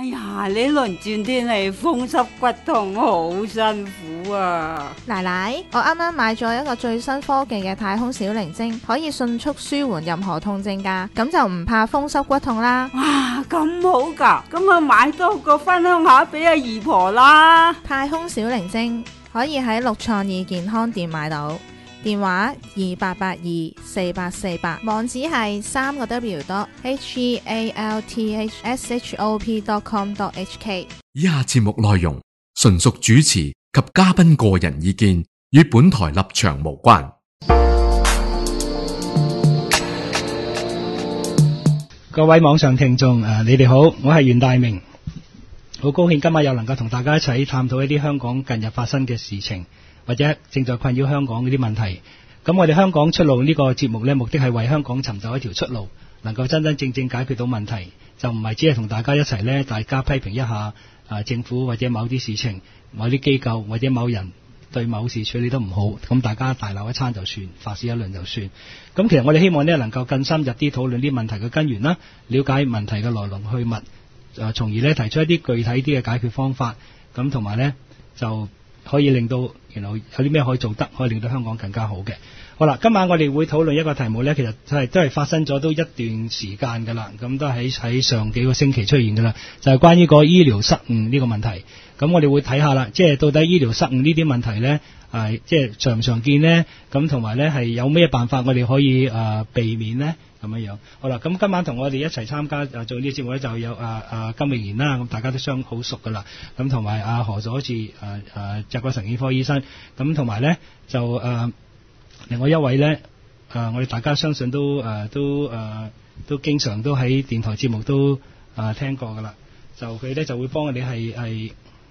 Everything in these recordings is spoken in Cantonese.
哎呀，呢輪轉天氣風濕骨痛好辛苦啊！ 奶奶，我啱啱買咗一個最新科技嘅太空小靈精，可以迅速舒緩任何痛症㗎，咁就唔怕風濕骨痛啦。 哇，咁好㗎，咁啊買多個分享下俾阿姨婆啦。 太空小靈精可以喺六創意健康店買到，電話28824848，網址係www.healthshop.com.hk。 以下節目內容純屬主持及嘉賓個人意見，與本台立場無關。 各位網上聽眾，你哋好，我係袁大明，好高興今晚又能夠同大家一齊探討一啲香港近日發生嘅事情，或者正在困擾香港嗰啲問題。咁我哋香港出路呢個節目呢，目的係為香港尋找一條出路，能夠真真正正解決到問題，就唔係只係同大家一齊呢，大家批評一下政府或者某啲事情、某啲機構或者某人對某事處理得唔好，咁大家大鬧一餐就算，發泄一輪就算。咁其實我哋希望呢，能夠更深入啲討論啲問題嘅根源啦，了解問題嘅來龍去脈，從而呢提出一啲具體啲嘅解決方法，咁同埋呢就可以令到有啲咩可以做得，可以令到香港更加好嘅。好啦，今晚我哋會討論一個題目呢，其實都係發生咗都一段時間㗎啦，咁都係喺上幾個星期出現㗎啦，就係關於個醫療失誤呢個問題。咁我哋會睇下啦，即係到底醫療失誤呢啲問題呢，即係常唔常見呢？咁同埋呢係有咩辦法我哋可以避免呢？咁樣樣。好啦，咁今晚同我哋一齊參加做呢個節目呢，就有金永賢啦，咁大家都好熟㗎啦。咁同埋何佐治脊骨神經科醫生，咁同埋呢就另外一位呢，我哋大家相信都經常都喺電台節目都聽過㗎啦。就佢呢就會幫我哋係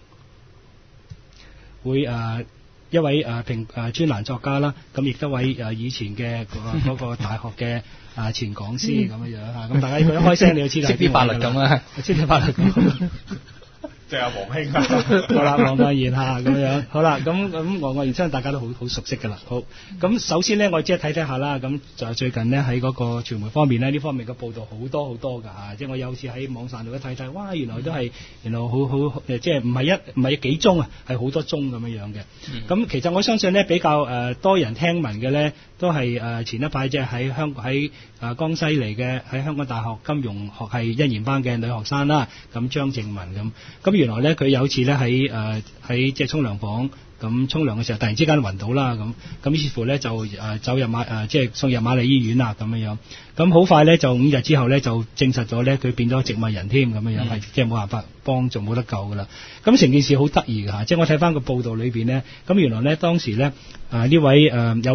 會一位專欄作家啦，咁亦都位以前嘅嗰個大學嘅前講師咁樣樣嚇。咁大家如果一開聲你就知道識啲法律咁啊，識啲法律咁。即係阿黃兄啊，好啦，黃愛賢嚇咁樣，好啦，咁黃愛賢相信大家都好熟悉㗎啦。好，咁首先呢，我即係睇下啦，咁就最近呢，喺嗰個傳媒方面呢，呢方面嘅報導好多㗎嚇，即係我有次喺網上度一睇，哇，原來都係原來好即係唔係幾宗啊，係好多宗咁樣嘅。咁其實我相信呢，比較多人聽聞嘅呢，都係前一排即係喺江西嚟嘅，喺香港大學金融學系一年班嘅女學生啦，咁張靜文咁原來咧佢有次咧喺即係沖涼房咁沖涼嘅時候，突然之間暈倒啦咁於是乎咧就走入即係送入瑪麗醫院啦咁樣。咁好快咧就5日之後咧就證實咗咧佢變咗植物人添咁樣，係即係冇辦法幫助，冇得救噶啦。咁成件事好得意㗎嚇，即係我睇翻個報道裏邊咧，咁原來咧當時咧呢位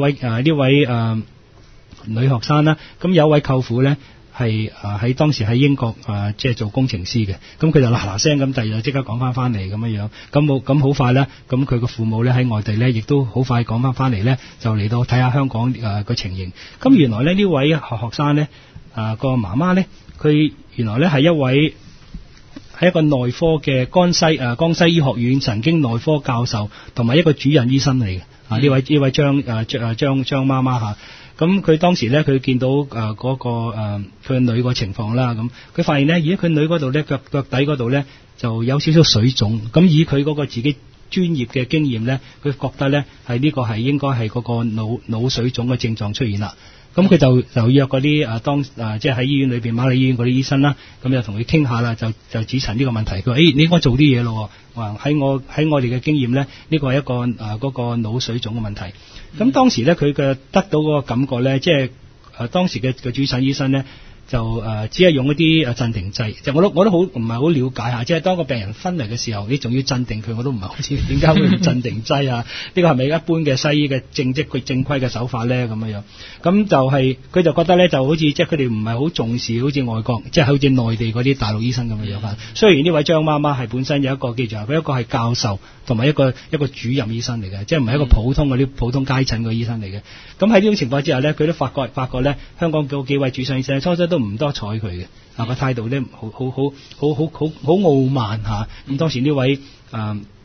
女學生啦，咁有位舅父咧。係喺當時喺英國即係做工程師嘅，咁佢就嗱聲咁，第二日即刻趕翻嚟咁樣，咁好快咧，咁佢個父母咧喺外地咧，亦都好快趕翻嚟咧，就嚟到睇下香港個情形。咁原來咧呢位學生咧個媽媽咧，佢原來咧係一個內科嘅江西醫學院神經內科教授，同埋一個主任醫生嚟嘅。呢位張媽媽嚇。咁佢當時咧，佢見到佢女個情況啦，咁佢發現咧，而家佢女嗰度咧腳底嗰度咧就有少少水腫，咁以佢嗰個自己專業嘅經驗咧，佢覺得咧係呢個係應該係嗰個腦水腫嘅症狀出現啦。咁佢就約嗰啲即係喺醫院裏邊瑪麗醫院嗰啲醫生啦，咁就同佢傾下啦，就指陳呢個問題。佢話：你應該做啲嘢咯。話喺我哋嘅經驗咧，呢個係一個嗰個腦水腫嘅問題。咁當時咧，佢嘅得到嗰個感覺咧，即係當時嘅主診醫生咧，就只係用一啲鎮定劑。就我都好唔係好了解下，即係當個病人昏迷嘅時候，你仲要鎮定佢，我都唔係好知點解會用鎮定劑啊？呢個係咪一般嘅西醫嘅正規嘅手法咧？咁樣，咁就係佢就覺得咧，就好似即係佢哋唔係好重視，好似外國，即係好似內地嗰啲大陸醫生咁樣樣。雖然呢位張媽媽係本身有一個記住佢一個係教授，同埋一個主任醫生嚟嘅，即係唔係一個普通嗰啲普通階層嘅醫生嚟嘅。咁喺呢種情況之下咧，佢都發覺咧，香港嗰幾位主診醫生初初都唔多睬佢嘅，個態度咧好傲慢嚇。咁當時呢位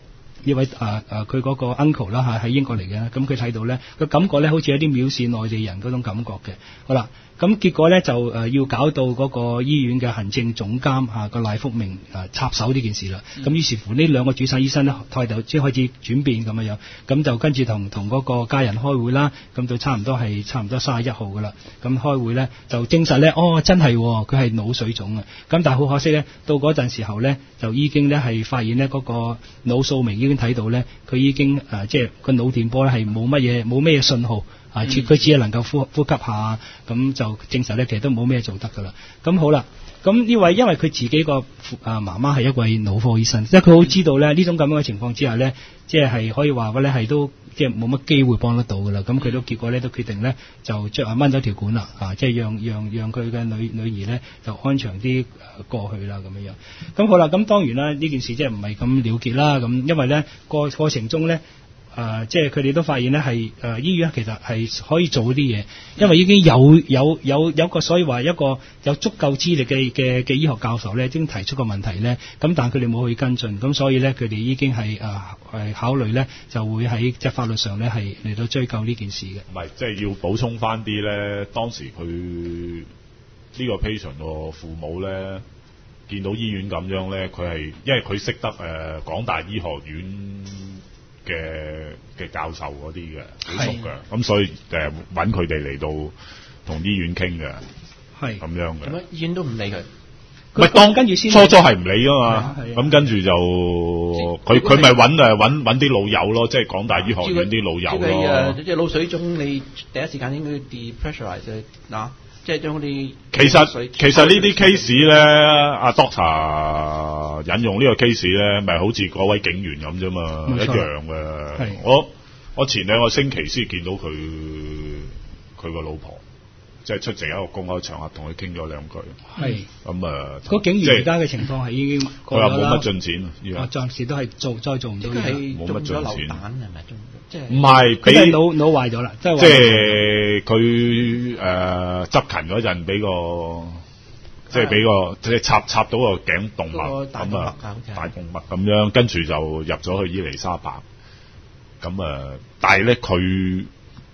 呢位佢嗰個 uncle 啦喺英國嚟嘅，咁佢睇到咧個感覺咧好似有啲藐視內地人嗰種感覺嘅。好啦，咁結果咧就要搞到嗰個醫院嘅行政總監個賴福明插手呢件事啦。咁於是乎呢兩個主診醫生咧態度即係開始轉變咁樣，咁就跟住同嗰個家人開會啦。咁就差唔多31號噶啦。咁開會咧就證實咧，真係佢係腦水腫啊。咁但係好可惜咧，到嗰陣時候咧就已經咧係發現咧嗰個腦掃描已經睇到咧，佢已經即係個腦電波咧係冇乜嘢信號。佢只係能夠呼吸下，咁就證實咧，其實都冇咩做得噶啦。咁好啦，咁呢位因為佢自己個媽媽係一位腦科醫生，即係佢好知道咧呢種咁樣嘅情況之下咧，即係可以話咧係都即係冇乜機會幫得到噶啦。咁佢都結果咧都決定咧就掹咗條管啦，即係讓佢嘅女兒咧就安詳啲過去啦咁樣。咁好啦，咁當然啦，呢件事即係唔係咁了結啦。咁因為咧過程中咧。即係佢哋都發現咧，係醫院其實係可以做啲嘢，因為已經有個所以話一個有足夠資歷嘅醫學教授咧，已經提出個問題咧，咁但係佢哋冇去跟進，咁所以咧佢哋已經係考慮咧就會喺即係法律上咧係嚟到追究呢件事嘅。 唔係，即係要補充翻啲咧，當時佢呢個 patient 個父母咧見到醫院咁樣咧，佢係因為佢識得港大醫學院嘅教授嗰啲嘅好熟嘅，咁所以揾佢哋嚟到同醫院傾嘅，係咁樣嘅。咁醫院都唔理佢，咪當跟住先初係唔理啊嘛，咁跟住就佢咪揾啲老友咯，即係港大醫學院啲老友咯。 即係腦水腫，你第一時間應該 depressurize 嗱。即係將啲其實呢啲 case 咧，阿 Doctor 引用呢個 case 咧，咪好似嗰位警員咁啫嘛，一樣嘅。我前2個星期先見到佢個老婆，即係出席一個公開場合，同佢傾咗2句。係咁個警員而家嘅情況係已經佢又冇乜進展， 暫時都係再做唔到嘢， 冇乜進展。 係咪即係唔係， 佢係腦壞咗啦，即係佢執勤嗰陣俾個即係插到個頸動脈咁啊，大動脈咁樣，跟住就入咗去伊麗莎白。咁但係咧佢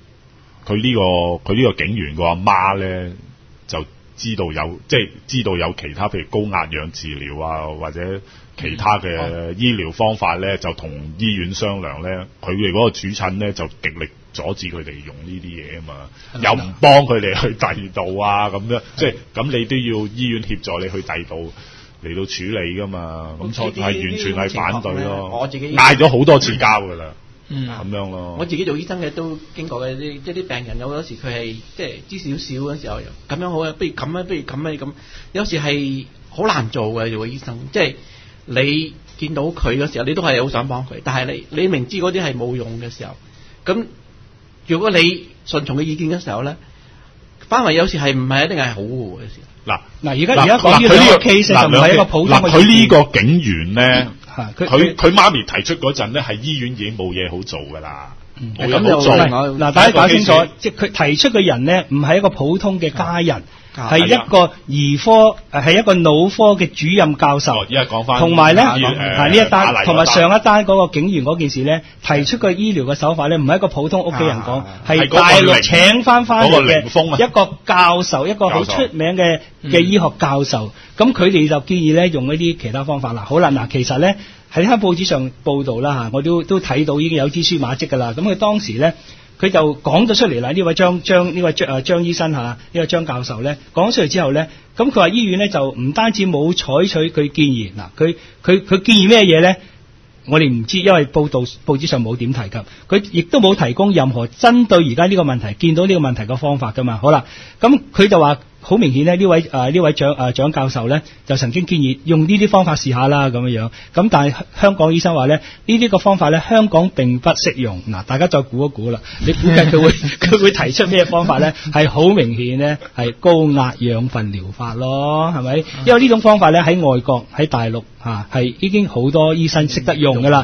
呢個警員個阿媽咧就知道有其他譬如高壓氧治療啊，或者其他嘅醫療方法咧，就同醫院商量咧，佢哋嗰個主診咧就極力阻止佢哋用呢啲嘢啊嘛，又唔幫佢哋去第二度啊咁樣，即係咁你都要醫院協助你去第二度嚟到處理噶嘛，咁錯係完全係反對咯，我自己嗌咗好多次交噶啦。咁樣咯，我自己做醫生嘅都經過嘅，即係啲病人有時佢係即係知少少嗰時候，咁樣好啊，不如咁啊，不如咁啊咁，有時係好難做嘅做個醫生，即係你見到佢嗰時候，你都係好想幫佢，但係你明知嗰啲係冇用嘅時候，咁如果你順從嘅意見嘅時候咧，反為有時係唔係一定係好嘅時候。嗱，而家講呢個 case 就唔係一個普通嘅。佢呢個警員咧。佢媽咪提出嗰陣咧，係醫院已經冇嘢好做噶啦，冇嘢好做。 嗱，大家搞清楚，即係佢提出嘅人咧，唔係一個普通嘅家人，係一個兒科，係一個腦科嘅主任教授。而家講翻，同埋咧，呢一單，同埋上一單嗰個警員嗰件事咧，提出個醫療嘅手法咧，唔係一個普通屋企人講，係大陸請翻嚟嘅一個教授，一個好出名嘅醫學教授。咁佢哋就建議咧用一啲其他方法啦。好啦，嗱，其實咧喺呢報紙上報道啦嚇，我都睇到已經有蛛絲馬跡㗎啦。咁佢當時咧，佢就講咗出嚟啦。呢位張醫生嚇，呢位張教授咧講咗出嚟之後咧，咁佢話醫院咧就唔單止冇採取佢建議，嗱，佢建議咩嘢咧？我哋唔知，因為報紙上冇點提及，佢亦都冇提供任何針對而家呢個問題、見到呢個問題嘅方法㗎嘛。好啦，咁佢就話。好明顯咧，呢位蔣教授咧就曾經建議用呢啲方法試下啦咁樣。咁但係香港醫生話咧，呢啲個方法咧香港並不適用。嗱，大家再估一估啦，你估計佢會提出咩方法咧？係好明顯咧，係高壓氧分療法咯，係咪？因為呢種方法咧喺外國喺大陸係已經好多醫生識得用噶啦。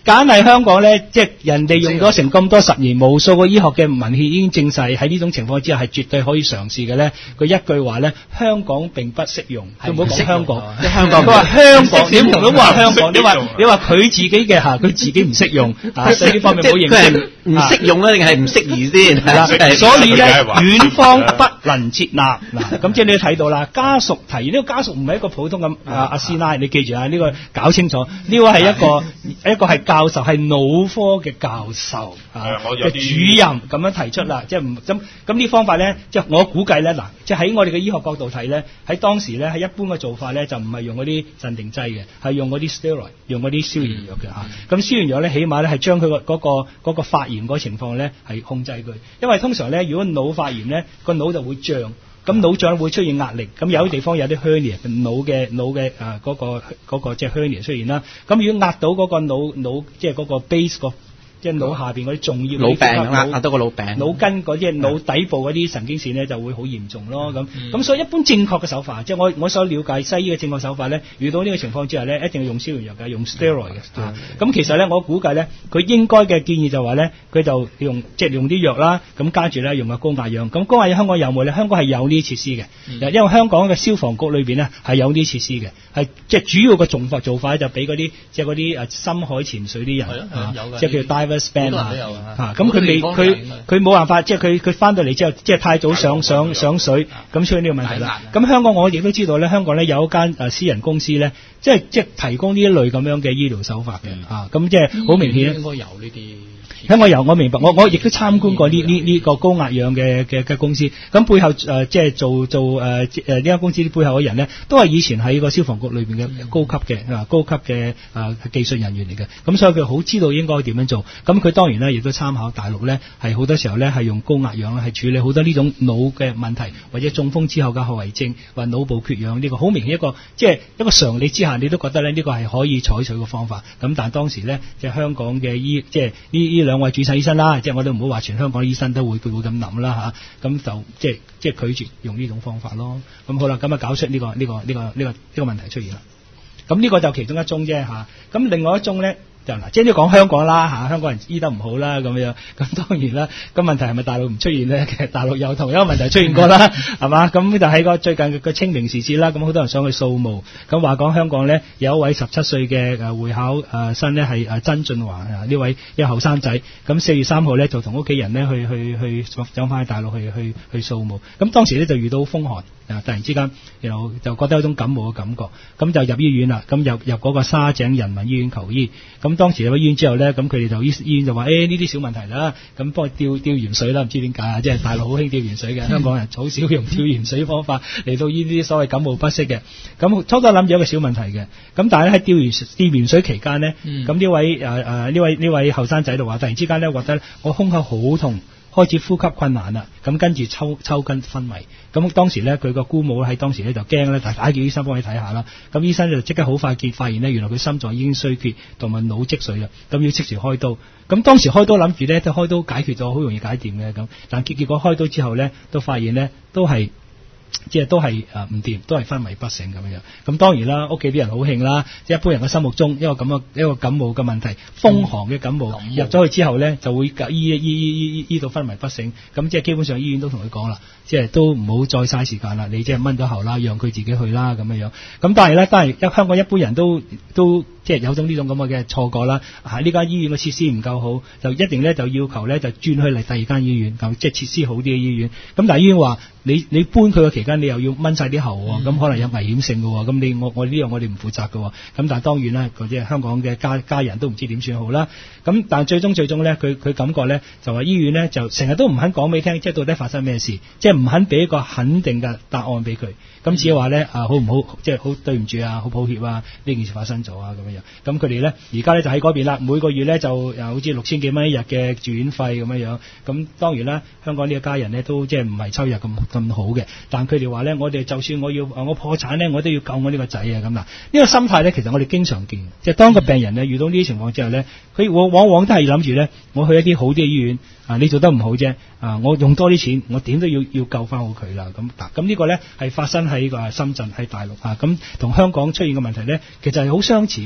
簡係香港咧，即係人哋用咗成咁多十年，無數個醫學嘅文獻已經證實喺呢種情況之下係絕對可以嘗試嘅咧。佢一句話咧，香港並不適用，佢唔好講香港， 香港佢話香港，你唔好話香港，你話佢自己嘅嚇，佢自己唔適用啊，所以呢方面唔好認識。 唔適用啊，定係唔適宜先？係啦， 所以咧，院方不能接納嗱，咁即係你都睇到啦。家屬提呢個家屬唔係一個普通嘅阿師奶，你記住啊，呢個搞清楚，呢個係一個係教授，係腦科嘅教授嘅主任咁樣提出啦，即係唔咁呢方法咧，即係我估計咧嗱，即係喺我哋嘅醫學角度睇咧，喺當時咧係一般嘅做法咧，就唔係用嗰啲鎮定劑嘅，係用嗰啲 steroid， 用嗰啲消炎藥嘅嚇。咁消炎藥咧，起碼咧係將佢嗰個發炎嗰個情況咧係控制佢，因為通常咧如果腦發炎咧個腦就會脹，咁腦脹會出現壓力，咁有啲地方有啲 hernia 腦嘅嗰個即係 hernia 出現啦，咁如果壓到嗰個腦即係嗰個 base 即係腦下邊嗰啲重要腦病壓到個腦病， 腦筋嗰啲腦底部嗰啲神經線咧就會好嚴重咯。咁所以一般正確嘅手法，即係我所了解西醫嘅正確手法咧，遇到呢個情況之下咧，一定要用消炎藥嘅，用 steroid 嘅。咁其實咧，我估計咧，佢應該嘅建議就話咧，佢就用啲藥啦，咁加住咧用個高壓氧。咁高壓氧香港有冇咧？香港係有呢啲設施嘅，因為香港嘅消防局裏邊咧係有呢啲設施嘅，係即係主要嘅做法就俾嗰啲即係嗰啲深海潛水啲人，即係叫 span 咁佢冇辦法，即係佢翻到嚟之後，即係太早上水，咁出現呢個問題啦。咁香港我亦都知道咧，香港咧有一間私人公司咧，即係提供呢一類咁樣嘅醫療手法嘅，咁即係好明顯應該有呢啲。香港有，我明白，我亦都參觀過呢個高壓氧嘅公司，咁背後即係做呢間公司背後嘅人咧，都係以前喺個消防局裏邊嘅高級嘅技術人員嚟嘅，咁所以佢好知道應該點樣做。咁佢當然咧亦都參考大陸咧，係好多時候咧係用高壓氧咧係處理好多呢種腦嘅問題，或者中風之後嘅後遺症，或腦部缺氧呢個好明顯即係一個常理之下，你都覺得咧呢個係可以採取嘅方法。咁但係當時咧即係香港嘅即係呢兩位註冊醫生啦，即係我都唔好話全香港醫生都會咁諗啦嚇，咁就即係拒絕用呢種方法咯。咁好啦，咁啊搞出呢個問題出現啦。咁呢個就其中一宗啫嚇。咁另外一宗咧就嗱，即係都講香港啦嚇，香港人醫得唔好啦咁樣。咁當然啦，個問題係咪大陸唔出現咧？其實大陸有同樣嘅問題出現過啦，係嘛？咁就喺個最近嘅清明時節啦，咁好多人想去掃墓。咁話講香港咧有一位17歲嘅會考生咧係曾俊華呢位一個後生仔，咁4月3號咧就同屋企人咧去走翻去大陸去掃墓。咁當時咧就遇到風寒。突然之間，就覺得有種感冒嘅感覺，咁就入醫院啦。咁入嗰個沙井人民醫院求醫。咁當時入咗醫院之後咧，咁佢哋就醫院就話：呢啲小問題啦，咁幫佢吊鹽水啦，唔知點解啊！即係大陸好興吊鹽水嘅，香港人好少用吊鹽水方法嚟到醫呢啲所謂感冒不適嘅。咁初初諗住一個小問題嘅，咁但係咧喺吊鹽水期間咧，咁呢位後生仔就話：突然之間咧覺得我胸口好痛。開始呼吸困難啦，咁跟住抽筋昏迷，咁當時咧佢個姑母喺當時咧就驚咧，就打叫醫生幫佢睇下啦。咁醫生就即刻好快發現咧，原來佢心臟已經衰竭同埋腦積水啦，咁要即時開刀。咁當時開刀諗住咧，都開刀解決咗，好容易解掂嘅咁，但結果開刀之後咧，都發現咧都係唔掂，都係昏迷不醒咁樣。咁當然啦，屋企啲人好興啦，即係一般人嘅心目中一個感冒嘅問題，風寒嘅感冒入咗去之後咧，就會醫到昏迷不醒。咁即係基本上醫院都同佢講啦，即係都唔好再嘥時間啦，你即係掹咗喉啦，讓佢自己去啦咁樣。咁但係咧，香港一般人都即係有種呢種咁嘅錯覺啦。喺呢間醫院嘅設施唔夠好，就一定咧就要求咧就轉去嚟第二間醫院，即係設施好啲嘅醫院。咁但係醫院話你搬佢嘅期間，你又要掹晒啲喉喎，咁可能有危險性嘅喎。咁我呢樣我哋唔負責嘅喎。咁但係當然啦，嗰啲香港嘅家人都唔知點算好啦。咁但係最終咧，佢感覺咧就話醫院咧就成日都唔肯講俾你聽，即係到底發生咩事，即係唔肯俾一個肯定嘅答案俾佢。咁只係話咧好唔好，即係好對唔住啊，好抱歉啊，呢件事發生咗啊咁樣。咁佢哋咧而家咧就喺嗰邊啦，每個月咧就好似6000幾蚊一日嘅住院費咁樣。咁當然啦，香港呢個家人咧都即係唔係收入咁好嘅，但佢哋話咧，我哋就算我破產咧，我都要救我呢個仔啊咁嗱。呢個心態咧，其實我哋經常見，即係當個病人咧遇到呢啲情況之後咧，佢往往都係諗住咧，我去一啲好啲嘅醫院啊，你做得唔好啫啊，我用多啲錢，我點都要救翻好佢啦咁呢個咧係發生喺深圳喺大陸啊，咁同香港出現嘅問題咧，其實係好相似嘅。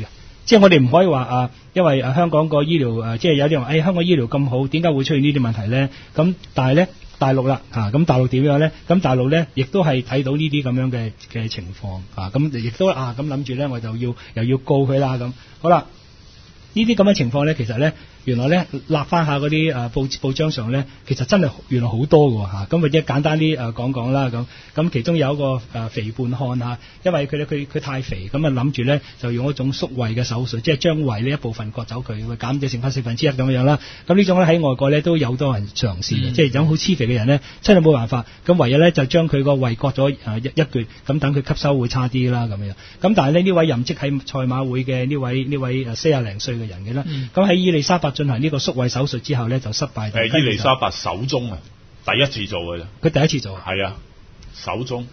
即係我哋唔可以話因為香港個醫療即係有啲人話，香港醫療咁好，點解會出現呢啲問題咧？咁但係咧大陸啦咁大陸點樣咧？咁大陸咧亦都係睇到呢啲咁樣嘅情況咁亦都咁諗住咧，我就又要告佢啦咁。好啦，呢啲咁嘅情況咧，其實咧原來咧立翻下嗰啲報章上咧，其實真係原來好多㗎喎咁或者簡單啲講啦咁其中有一個肥胖漢因為佢太肥，咁諗住咧就用一種縮胃嘅手術，即係將胃呢一部分割走佢，減咗剩翻1/4咁樣啦。咁呢種咧喺外國咧都有好多人嘗試嘅，即係有好黐肥嘅人咧真係冇辦法，咁唯有咧就將佢個胃割咗一橛，咁等佢吸收會差啲啦咁樣。咁但係呢位任職喺賽馬會嘅呢位40零歲嘅人嘅啦，咁喺伊麗莎白進行呢個縮胃手術之後咧就失敗。 伊麗莎白首宗第一次做嘅啫。佢第一次做。 係啊，首宗。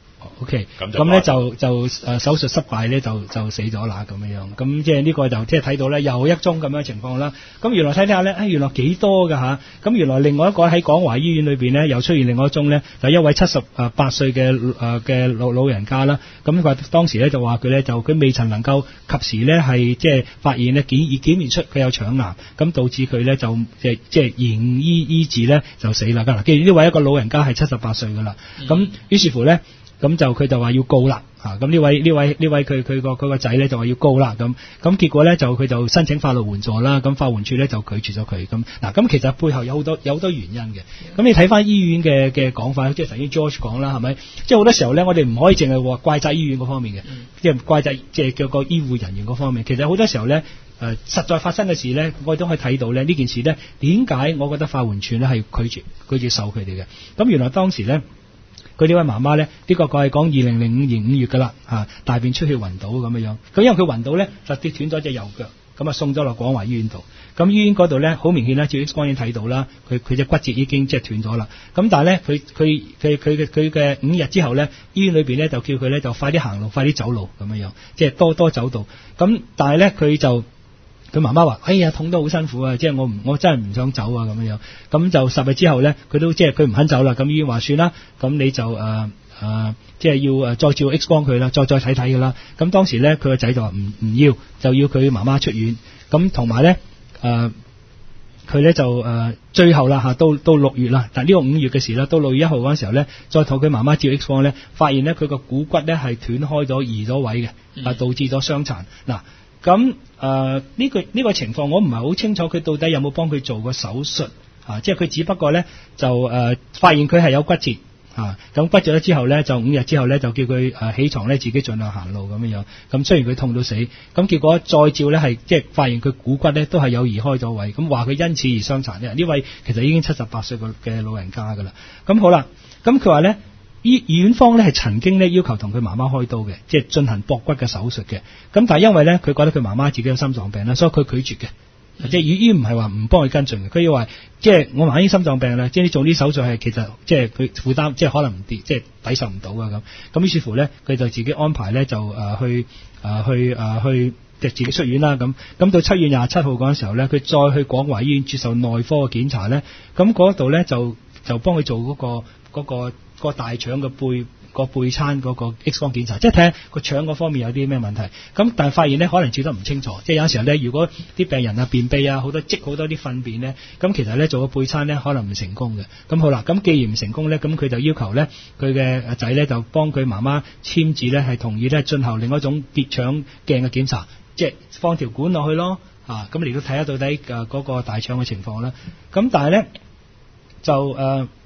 OK，咁咧就手術失敗咧就死咗啦咁樣。咁即係呢個就即係睇到咧又一宗咁樣嘅情況啦。咁原來睇下咧，原來幾多㗎嚇。咁原來另外一個喺廣華醫院裏邊咧又出現另外一宗咧，就一位78歲嘅老人家啦。咁佢當時咧就話佢未曾能夠及時咧係即係發現咧檢驗出佢有腸癌，咁導致佢咧就即係延醫治咧就死啦。嗱，既然呢位一個老人家係78歲㗎啦，咁於是乎咧。咁佢就話要告啦，咁呢位佢個仔咧就話要告啦，咁結果咧佢就申請法律援助啦，咁法援處咧就拒絕咗佢，咁其實背後有好多原因嘅，咁你睇翻醫院嘅講法，即係頭先 George 講啦，係咪？即係好多時候咧，我哋唔可以淨係話怪責醫院嗰方面嘅，即係怪責即係叫個醫護人員嗰方面，其實好多時候咧，實在發生嘅事咧，我哋都可以睇到咧呢件事咧，點解我覺得法援處咧係拒絕受佢哋嘅？咁原來當時咧。佢呢位媽媽咧，呢個係講2005年5月㗎啦，大便出血暈倒咁樣。咁因為佢暈倒咧，就跌斷咗隻右腳，咁送咗落廣華醫院度。咁醫院嗰度咧，好明顯啦，照 X 光已經睇到啦，佢隻骨折已經即係斷咗啦。咁但係咧，佢嘅5日之後咧，醫院裏邊咧就叫佢咧就快啲行路，快啲走路咁樣，即係多走道。咁但係咧佢媽媽話：哎呀，痛得好辛苦啊！即係我真係唔想走啊咁樣。咁就10日之後咧，佢都即係佢唔肯走啦。咁醫院話算啦，咁你就即係要再照 X 光佢啦，再睇睇㗎啦。咁當時咧，佢個仔就話唔要，就要佢媽媽出院。咁同埋咧佢咧就最後啦到6月啦，但呢個5月嘅事啦，到6月1號嗰陣時候咧，再同佢媽媽照 X 光咧，發現咧佢個股骨咧係斷開咗移咗位嘅，導致咗傷殘嗱。咁呢個情況我唔係好清楚，佢到底有冇幫佢做過手術即係佢只不過咧就發現佢係有骨折咁骨折咗之後咧，就5日之後咧就叫佢起床咧自己盡量行路咁樣。咁雖然佢痛到死，咁結果再照咧係即係發現佢股骨咧都係有移開咗位，咁話佢因此而傷殘嘅。呢位其實已經78歲嘅老人家㗎啦。咁好啦，咁佢話咧。院方咧係曾經咧要求同佢媽媽開刀嘅，即係進行駁骨嘅手術嘅。咁但係因為咧佢覺得佢媽媽自己有心臟病啦，所以佢拒絕嘅。即係醫院唔係話唔幫佢跟進嘅，佢要話即係我媽媽已經心臟病啦，即係你做啲手術係其實即係佢負擔即係可能唔跌，即係抵受唔到啊咁。咁於是乎咧，佢就自己安排咧就去自己出院啦咁。咁到7月27號嗰陣時候咧，佢再去廣華醫院接受內科嘅檢查咧，咁嗰度咧就幫佢做嗰個大腸嘅背餐嗰個 X 光檢查，即係睇下個腸嗰方面有啲咩問題。咁但係發現咧可能照得唔清楚，即係有時候咧，如果啲病人便秘好多積好多啲糞便咧，咁其實咧做個背餐咧可能唔成功嘅。咁好啦，咁既然唔成功咧，咁佢就要求咧佢嘅仔咧就幫佢媽媽簽字咧係同意咧進行另一種結腸鏡嘅檢查，即係放條管落去咯，咁嚟到睇下到底嗰個大腸嘅情況啦。咁但係咧就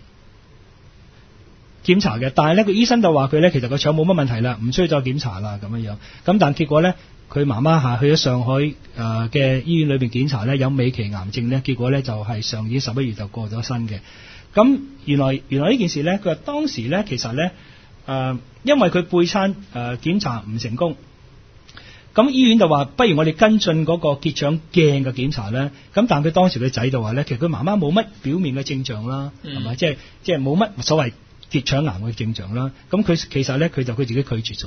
檢查嘅，但係咧個醫生就話佢咧其實個腸冇乜問題啦，唔需要再檢查啦咁樣。咁但結果咧，佢媽媽去咗上海嘅醫院裏邊檢查咧，有尾期癌症咧，結果咧就係上年11月就過咗身嘅。咁原來呢件事咧，佢話當時咧其實咧因為佢背餐檢查唔成功，咁醫院就話不如我哋跟進嗰個結腸鏡嘅檢查咧。咁但佢當時嘅仔就話咧，其實佢媽媽冇乜表面嘅症狀啦，係咪？即係冇乜所謂結腸癌嘅症狀啦，咁佢其實咧佢自己拒絕咗，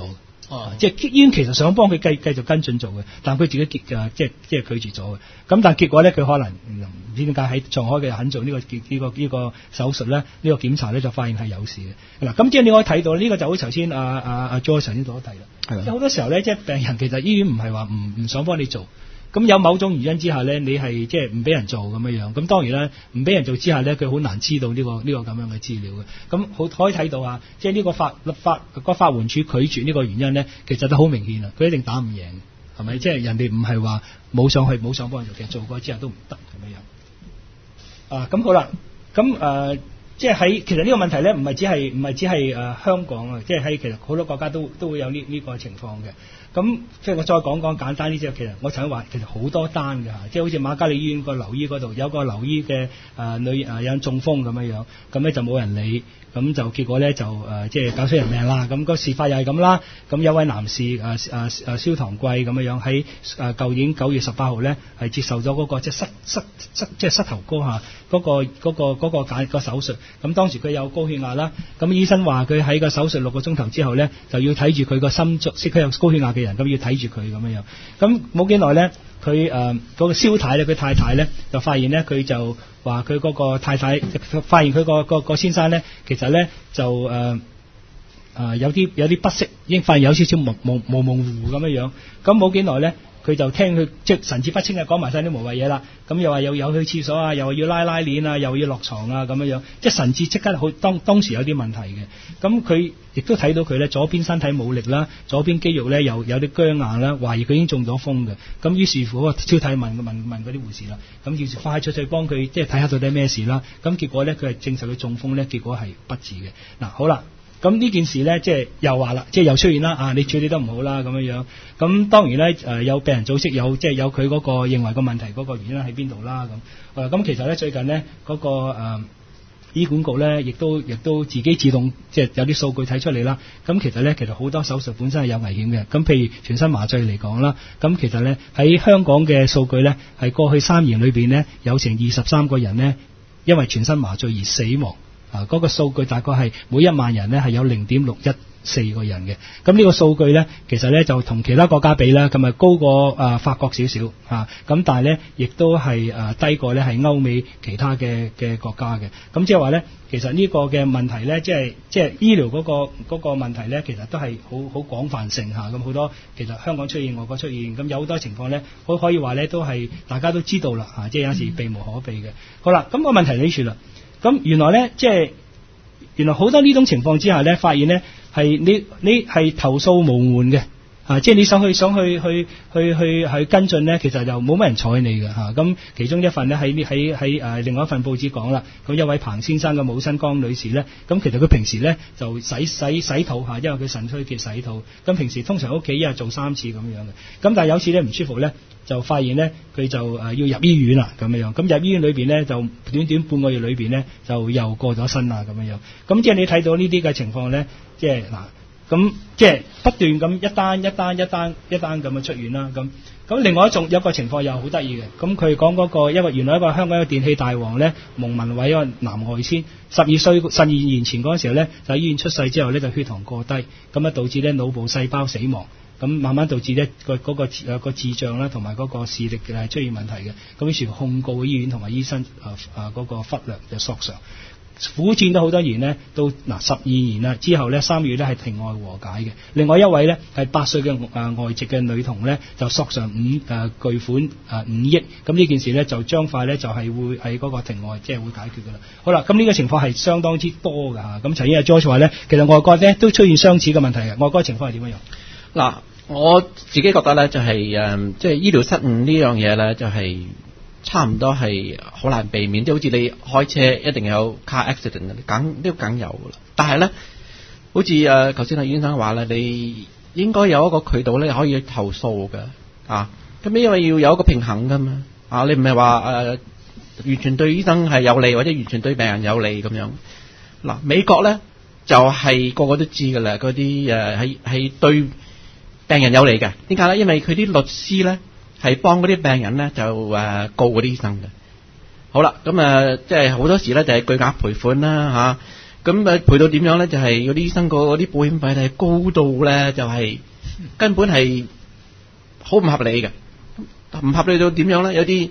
即係醫院其實想幫佢繼續跟進做嘅，但佢自己即係拒絕咗嘅。咁但係結果咧，佢可能唔知點解喺上海嘅肯做呢個手術咧，呢個檢查咧就發現係有事嘅。嗱，咁即係你可以睇到呢個就好似頭先阿 Joy 先所提啦。係好多時候咧，即係病人其實醫院唔係話唔想幫你做。咁有某種原因之下咧，你係即係唔俾人做咁樣樣。咁當然啦，唔俾人做之下咧，佢好難知道呢個咁樣嘅資料嘅。咁好可以睇到啊，即係呢個法援處拒絕呢個原因咧，其實都好明顯啊。佢一定打唔贏，係咪？即係人哋唔係話冇想幫人做，其實做過之後都唔得咁樣樣。啊，咁好啦，咁即係其實呢個問題咧，唔係只係香港啊，即係喺其實好多國家都會有呢個情況嘅。咁即係我再講簡單啲啫。其實我曾經話，其實好多單㗎，即係好似瑪嘉烈醫院個留醫嗰度有個留醫嘅有人中風咁樣，咁咧就冇人理，咁就結果咧就即係搞出人命啦。咁個事發又係咁啦。咁有位男士蕭堂貴咁樣喺舊年9月18號咧係接受咗嗰個即係膝頭哥下嗰個手術。咁當時佢有高血壓啦。咁醫生話佢喺個手術6個鐘頭之後咧就要睇住佢個心臟，識佢有高血壓嘅人，咁要睇住佢咁樣。咁冇幾耐咧，佢嗰個蕭太咧，佢太太咧就發現咧，佢就話佢嗰個太太發現佢個先生咧，其實咧就有啲不適，已經發現有少少模糊咁樣。咁冇幾耐咧，佢就聽佢即係神志不清啊，講埋晒啲無謂嘢啦。咁又話有去廁所啊，又話要拉鏈啊，又要落床啊咁樣，即係神志即刻好當時有啲問題嘅。咁佢亦都睇到佢咧左邊身體冇力啦，左邊肌肉咧有啲僵硬啦，懷疑佢已經中咗風嘅。咁於是乎個蕭太問嗰啲護士啦，咁於是快出去幫佢即係睇下到底咩事啦。咁結果咧佢係證實佢中風咧，結果係不治嘅。嗱，好啦。咁呢件事咧，即係又話啦，即係又出現啦你處理得唔好啦咁樣。咁當然咧，有病人組織有即係有佢嗰個認為個問題嗰個原因喺邊度啦咁。咁其實咧最近咧嗰個醫管局咧，亦都自己自動即係有啲數據睇出嚟啦。咁其實好多手術本身係有危險嘅。咁譬如全身麻醉嚟講啦，咁其實咧喺香港嘅數據咧，係過去3年裏邊咧有成23個人咧因為全身麻醉而死亡。嗰個數據大概係每1萬人咧係有0.614個人嘅。咁呢個數據咧，其實咧就同其他國家比啦，咁咪高過法國少少咁但係咧亦都係低過咧係歐美其他嘅國家嘅。咁即係話咧，其實呢個嘅問題咧，即係醫療嗰個問題咧，其實都係好廣泛性咁好多其實香港出現，外國出現，咁有好多情況咧，可以話咧都係大家都知道啦即係有時避無可避嘅。好啦，咁個問題喺呢處啦。咁原來咧，即係原來好多呢種情況之下咧，發現咧係你係投訴無門嘅即係你想去跟進咧，其實就冇乜人睬你嘅咁其中一份咧喺另外一份報紙講啦，咁一位彭先生嘅母親江女士咧，咁其實佢平時咧就洗肚因為佢腎衰竭洗肚，咁平時通常屋企一日做3次咁樣嘅，咁但係有次咧唔舒服咧，就發現咧佢就要入醫院啦咁樣，咁入醫院裏邊咧就短半個月裏邊咧就又過咗身啦咁樣，咁即係你睇到呢啲嘅情況咧，即係嗱。咁即係不斷咁一單咁樣出現啦。咁另外有個情況又好得意嘅。咁佢講嗰個原來一個香港嘅電器大王咧，蒙文偉一個男外先，12年前嗰陣時候咧，就喺醫院出世之後咧就血糖過低，咁導致咧腦部細胞死亡，咁慢慢導致咧個智障啦同埋嗰個視力係出現問題嘅。咁於是控告醫院同埋醫生嗰個忽略就索償。苦戰咗好多年呢，到12年啦之後呢，3月呢係庭外和解嘅。另外一位呢係8歲嘅外籍嘅女童呢，就索償巨款5億。咁呢件事呢，就將快呢，就係會喺嗰個庭外即係會解決噶啦。好啦，咁呢個情況係相當之多噶。咁陳醫生 George 話呢，其實外國呢都出現相似嘅問題嘅。外國嘅情況係點樣？ 嗱，我自己覺得呢，就係即係醫療失誤呢樣嘢呢，就係差唔多係好難避免，即係好似你開車一定有 car accident， 都梗有噶啦。但係咧，好似頭先阿醫生話咧，你應該有一個渠道咧可以投訴嘅咁因為要有一個平衡噶嘛你唔係話完全對醫生係有利，或者完全對病人有利咁樣。嗱，美國咧就係個個都知噶啦，嗰啲係對病人有利嘅。點解咧？因為佢啲律師咧係幫嗰啲病人咧就告嗰啲醫生嘅。好啦，咁即係好多時咧就係巨額賠款啦咁賠到點樣咧？就係嗰啲醫生嗰啲保險費係高到咧就係根本係好唔合理嘅，唔合理到點樣咧？有啲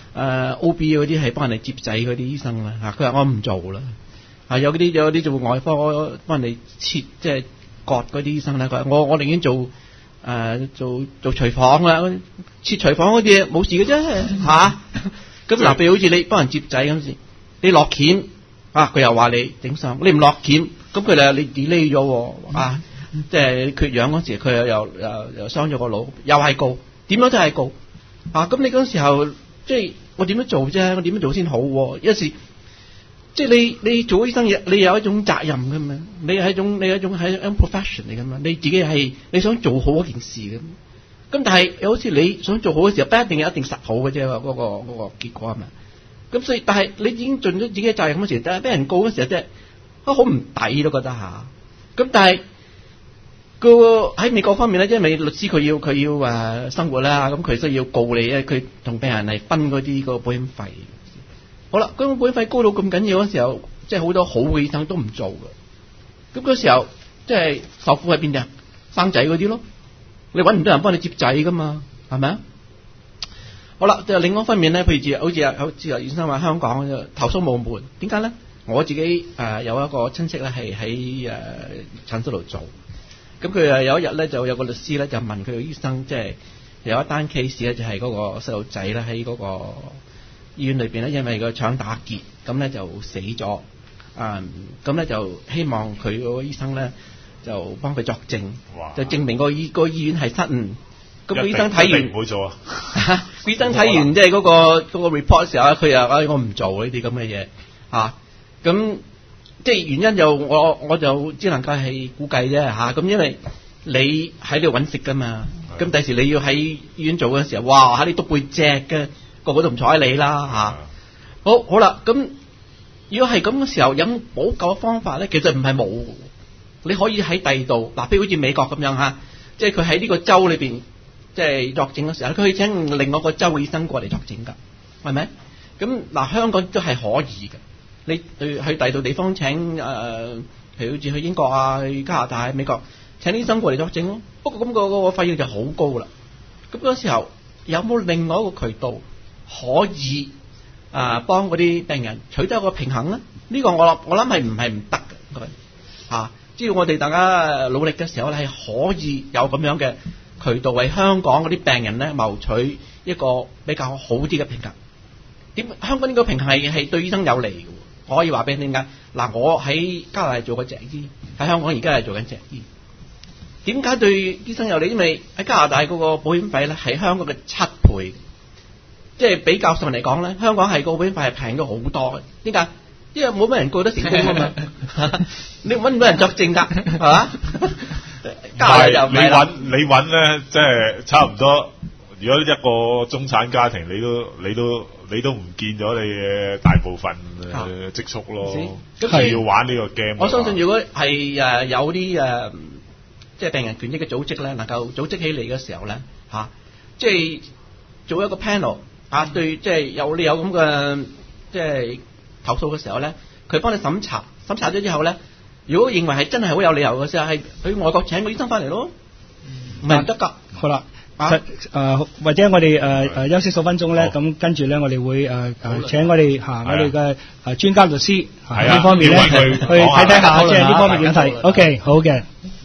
OB 嗰啲係幫人哋接仔嗰啲醫生啦嚇，佢話我唔做啦。有啲做外科幫人哋切即係割嗰啲醫生咧，佢話我寧願做廚房啦，切廚房嗰啲嘢冇事嘅啫嚇。咁嗱，譬如好似你幫人接仔嗰陣時，你落鉗佢又話你整傷，你唔落鉗，咁佢就你 delay 咗即係缺氧嗰時，佢又傷咗個腦，又係告，點樣都係告咁你嗰時候即係我點樣做啫？我點樣做先好？有時即係你做醫生嘢，你有一種責任噶嘛？你係一種profession 嚟噶嘛？你自己係你想做好一件事嘅。咁但係又好似你想做好嘅時候，不一定實好嘅啫。嗰個結果係咪？咁所以但係你已經盡咗自己嘅責任嗰時，但係俾人告嗰時候，即係好唔抵都覺得下。咁但係喺美國方面咧，因為律師佢要生活啦，咁佢需要告你咧，佢同病人係分嗰啲個保險費。好啦，嗰個保險費高到咁緊要嗰時候，即係好多好嘅醫生都唔做嘅。咁嗰時候即係受苦喺邊啲啊？生仔嗰啲咯，你搵唔到人幫你接仔噶嘛，係咪啊？好啦，就另外一方面咧，譬如好似醫生話香港投訴無門，點解咧？我自己有一個親戚咧係喺診所度做，咁佢有一日咧就有個律師咧就問佢個醫生，即係有一單 case 咧就係嗰個細路仔咧喺嗰個醫院裏邊咧，因為個腸打結，咁咧就死咗，咁咧就希望佢個醫生咧就幫佢作證，就證明個醫院係失誤。咁個醫生睇完唔會做啊！ 醫生睇完即係嗰個 report 嘅時候咧，佢又我唔做呢啲咁嘅嘢嚇。咁即係原因就我就只能夠係估計啫嚇。咁因為你喺度揾食噶嘛，咁第時你要喺醫院做嘅時候，哇！喺你篤背脊嘅，個個都唔睬你啦嚇。好啦，咁如果係咁嘅時候，有冇補救嘅方法咧？其實唔係冇，你可以喺第二度嗱，譬如好似美國咁樣嚇，即係佢喺呢個州裏邊。即係作證嘅時候，佢可以請另外一個州嘅醫生過嚟作證㗎，係咪？咁嗱，香港都係可以嘅。你去第二度地方請譬如好似去英國啊、去加拿大、美國請醫生過嚟作證咯。不過咁個費用就好高啦。咁嗰時候有冇另外一個渠道可以幫嗰啲病人取得一個平衡咧？呢個我諗係唔得嘅只要我哋大家努力嘅時候咧，係可以有咁樣嘅渠道為香港嗰啲病人咧謀取一個比較好啲嘅平衡。香港呢個平衡係對醫生有利嘅。我可以話俾你聽解嗱，我喺加拿大做過脊醫，喺香港而家係做緊脊醫。點解對醫生有利？因為喺加拿大嗰個保險費咧係香港嘅7倍，即係比較上嚟講咧，香港係個保險費係平咗好多嘅。點解？因為冇乜人告得成功啊嘛，你揾唔到人作證㗎，係嘛？ 但係你揾咧，即係差唔多。如果一個中產家庭，你都唔見咗你嘅大部分積蓄咯。咁要玩呢個 game。 我相信如果係有啲即係病人權益嘅組織咧，能夠組織起嚟嘅時候咧，即係做一個 panel 對，即係你有咁嘅即係投訴嘅時候咧，佢幫你審查咗之後咧，如果認為係真係好有理由嘅時候，係去外國請個醫生翻嚟咯，唔係唔得㗎。 好啦。或者我哋休息數分鐘咧，咁跟住咧我哋會請我哋我哋嘅專家律師呢方面咧去睇下，即係呢方面點睇。OK， 好嘅。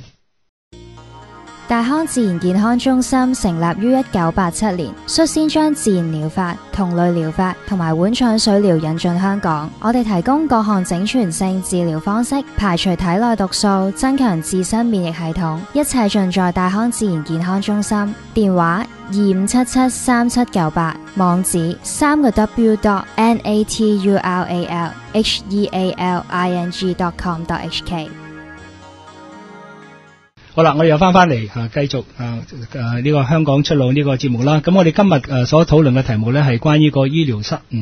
大康自然健康中心成立於1987年，率先將自然療法、同類療法同埋碗腸水療引進香港。我哋提供各項整全性治療方式，排除體內毒素，增強自身免疫系統，一切盡在大康自然健康中心。電話25773798，網址www.naturalhealing.com.hk。 好啦，我哋又翻嚟繼續呢個香港出路呢個節目啦。咁我哋今日所討論嘅題目咧係關於個醫療失誤。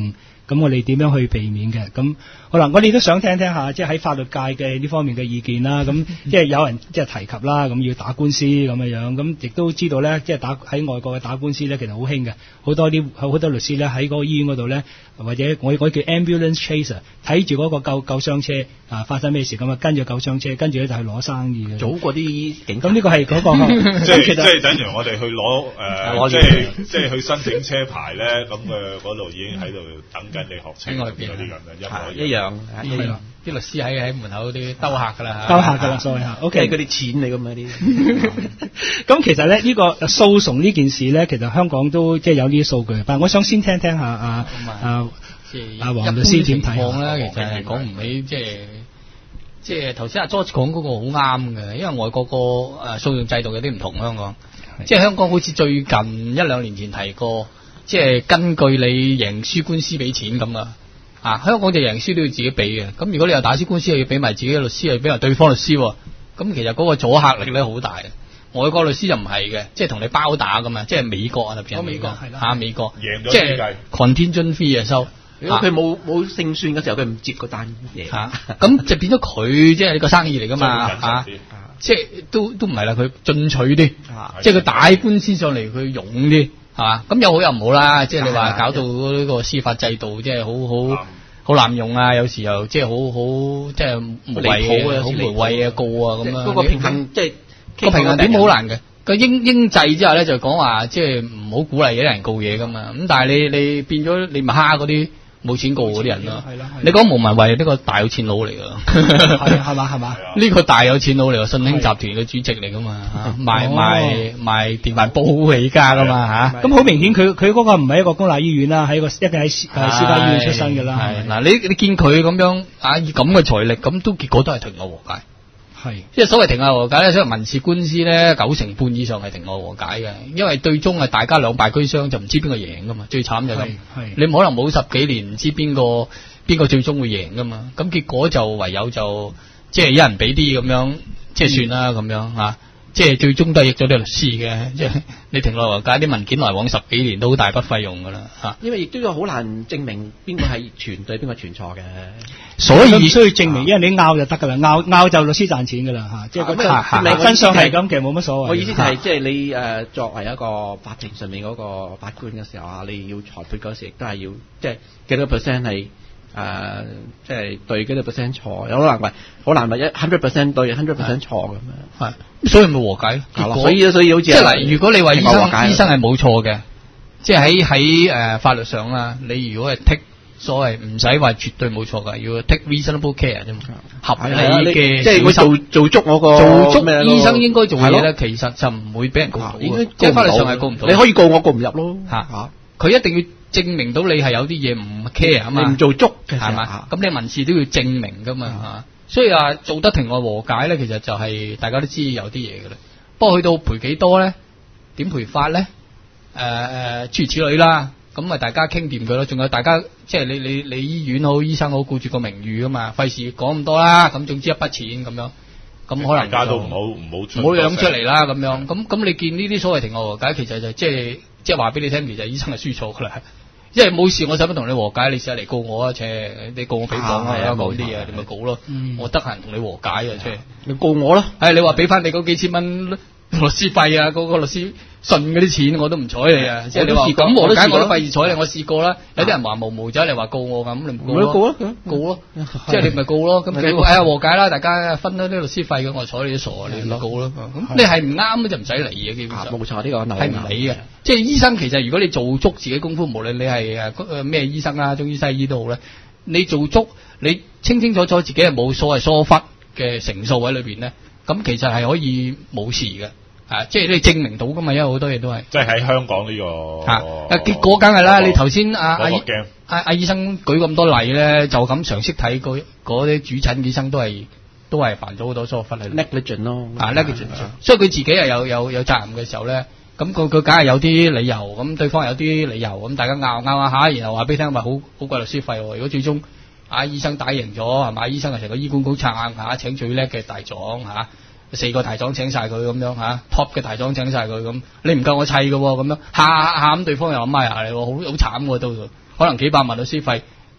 咁我哋點樣去避免嘅？咁好啦，我哋都想聽下，即係喺法律界嘅呢方面嘅意見啦。咁即係有人即係提及啦，咁要打官司咁樣，咁亦都知道咧，即係喺外國嘅打官司咧，其實好興嘅，好多律師咧喺嗰個醫院嗰度咧，或者我叫 ambulance chaser， 睇住嗰個救傷車發生咩事咁啊，跟住救傷車，跟住咧就去攞生意嘅。 早過啲警。 咁呢個係嗰個即係等於我哋去攞即係去申請車牌咧，咁嗰度已經喺度等緊你學車嗰啲咁一樣。 啲律師喺門口啲兜客㗎啦， 兜客㗎啦，所謂嚇。OK， 嗰啲錢嚟㗎嘛啲。 咁其實咧，呢個訴訟呢件事咧，其實香港都即係有呢啲數據，但係我想先聽下阿黃律師點睇咧？其實係講唔起，即係頭先阿 George 講嗰個好啱嘅，因為外國個訴訟制度有啲唔同香港，即係香港好似最近1-2年前提過，即係根據你贏輸官司俾錢咁啊。香港就贏輸都要自己俾嘅，咁如果你又打輸官司又要俾埋自己嘅律師，又要俾埋對方律師，咁其實嗰個阻嚇力咧好大嘅。外國律師就唔係嘅，即係同你包打噶嘛，即係美國啊，特別係美國美國贏咗即係 contingent fee 收。 如果佢冇勝算嘅時候，佢唔接嗰單嘢咁就變咗佢即係呢個生意嚟噶嘛即係都唔係啦，佢進取啲，即係佢打官司上嚟佢勇啲。係嘛？咁有好有唔好啦，即係你話搞到呢個司法制度即係好濫用啊，有時又即係好即係無謂嘅，好無謂嘅告啊咁樣。 嗰個平衡即係個平衡點好難嘅。個英制之後咧就講話即係唔好鼓勵有啲人告嘢噶嘛。咁但係你變咗你咪蝦嗰啲冇錢告嗰啲人咯。你講無文為呢個大有錢佬嚟㗎。 係嘛？ 呢個大有錢佬嚟㗎，信興集團嘅主席嚟㗎嘛，賣電飯煲起家㗎嘛嚇。 咁好明顯佢嗰個唔係一個公立醫院啦，係一個喺私家醫院出身㗎啦。 嗱，你見佢咁樣以咁嘅財力，咁都結果都係庭外和解。 係， 即係所謂庭外和解咧，所謂民事官司咧，90%以上係庭外和解嘅，因為最終係大家兩敗俱傷，就唔知邊個贏㗎嘛。最慘就係咁，你唔可能冇10幾年唔知邊個最終會贏㗎嘛。咁結果就唯有就即係一人俾啲咁樣，即係算啦咁樣嚇。即係最終都係益咗啲律師嘅，即係你庭內和解啲文件來往10幾年都好大筆費用㗎啦嚇。 因為亦都有好難證明邊個係全對邊個全錯嘅， 所以唔需要證明，因為你拗就得㗎啦，拗就律師賺錢㗎啦嚇。即係真相係咁，其實冇乜所謂。 我意思就係即係你作為一個法庭上面嗰個法官嘅時候啊，你要裁決嗰時亦都係要即係幾多 percent 係。即係對幾多 percent 錯，有好難話100% 對100% 錯咁樣。 係，所以咪和解。 所以好似即係嗱，如果你話醫生係冇錯嘅，即係喺法律上啦，你如果係 take 所謂唔使話絕對冇錯㗎，要 take reasonable care 啫嘛，合理嘅。 即係佢做足我個做足醫生應該做嘢咧，其實就唔會俾人告到。即係法律上係告唔到。 你可以告我告唔入咯。 佢一定要證明到你係有啲嘢唔 care 啊嘛， 你唔做足係嘛？咁你民事都要證明噶嘛，所以做得庭外和解咧，其實就係大家都知有啲嘢嘅啦。不過去到賠幾多咧？點賠法咧？諸如此類啦。咁咪大家傾掂佢咯。仲有大家即係你醫院好，醫生好，顧住個名譽噶嘛，費事講咁多啦。咁總之一筆錢咁樣，咁可能大家都唔好養出嚟啦。咁樣咁你見呢啲所謂庭外和解，其實就即係話俾你聽，其實醫生係輸錯噶啦。因為冇事，我使乜同你和解？你試下嚟告我啊！你告我誹謗啊！講啲嘢，你咪告咯。我得閒同你和解啊！ 你告我啦。 你話俾翻你嗰幾千蚊律師費啊，嗰個律師信嗰啲錢我都唔睬你啊！即係你話咁和解我都費事睬你，我試過啦。有啲人話無仔嚟話告我咁，你唔告咯？告咯，即係你咪告咯。咁和解啦，大家分咗啲律師費嘅，我睬你都傻，你咪告咯。咁你係唔啱就唔使嚟嘅，基本上冇錯，呢個係唔理嘅。即係醫生其實如果你做足自己功夫，無論你係咩醫生啦，中醫西醫都好咧，你做足，你清清楚楚自己係冇所謂疏忽嘅成數喺裏邊咧，咁其實係可以冇事嘅。即係你證明到噶嘛，因為好多嘢都係。即係喺香港呢個。結果梗係啦，你頭先阿醫生舉咁多例咧，就咁常識睇嗰啲主診醫生都係犯咗好多疏忽係。 negligent 咯。 negligent，所以佢自己係有責任嘅時候咧，咁佢梗係有啲理由，咁對方有啲理由，咁大家拗下，然後話俾你聽話好貴律師費喎。如果最終醫生打贏咗係嘛，醫生係成個醫管局撐硬下，請最叻嘅大狀嚇。4個大狀請晒佢咁樣top 嘅大狀請晒佢咁，你唔夠我砌嘅咁樣，下咁對方又諗埋下嚟喎，好慘喎，到可能幾百萬律師費，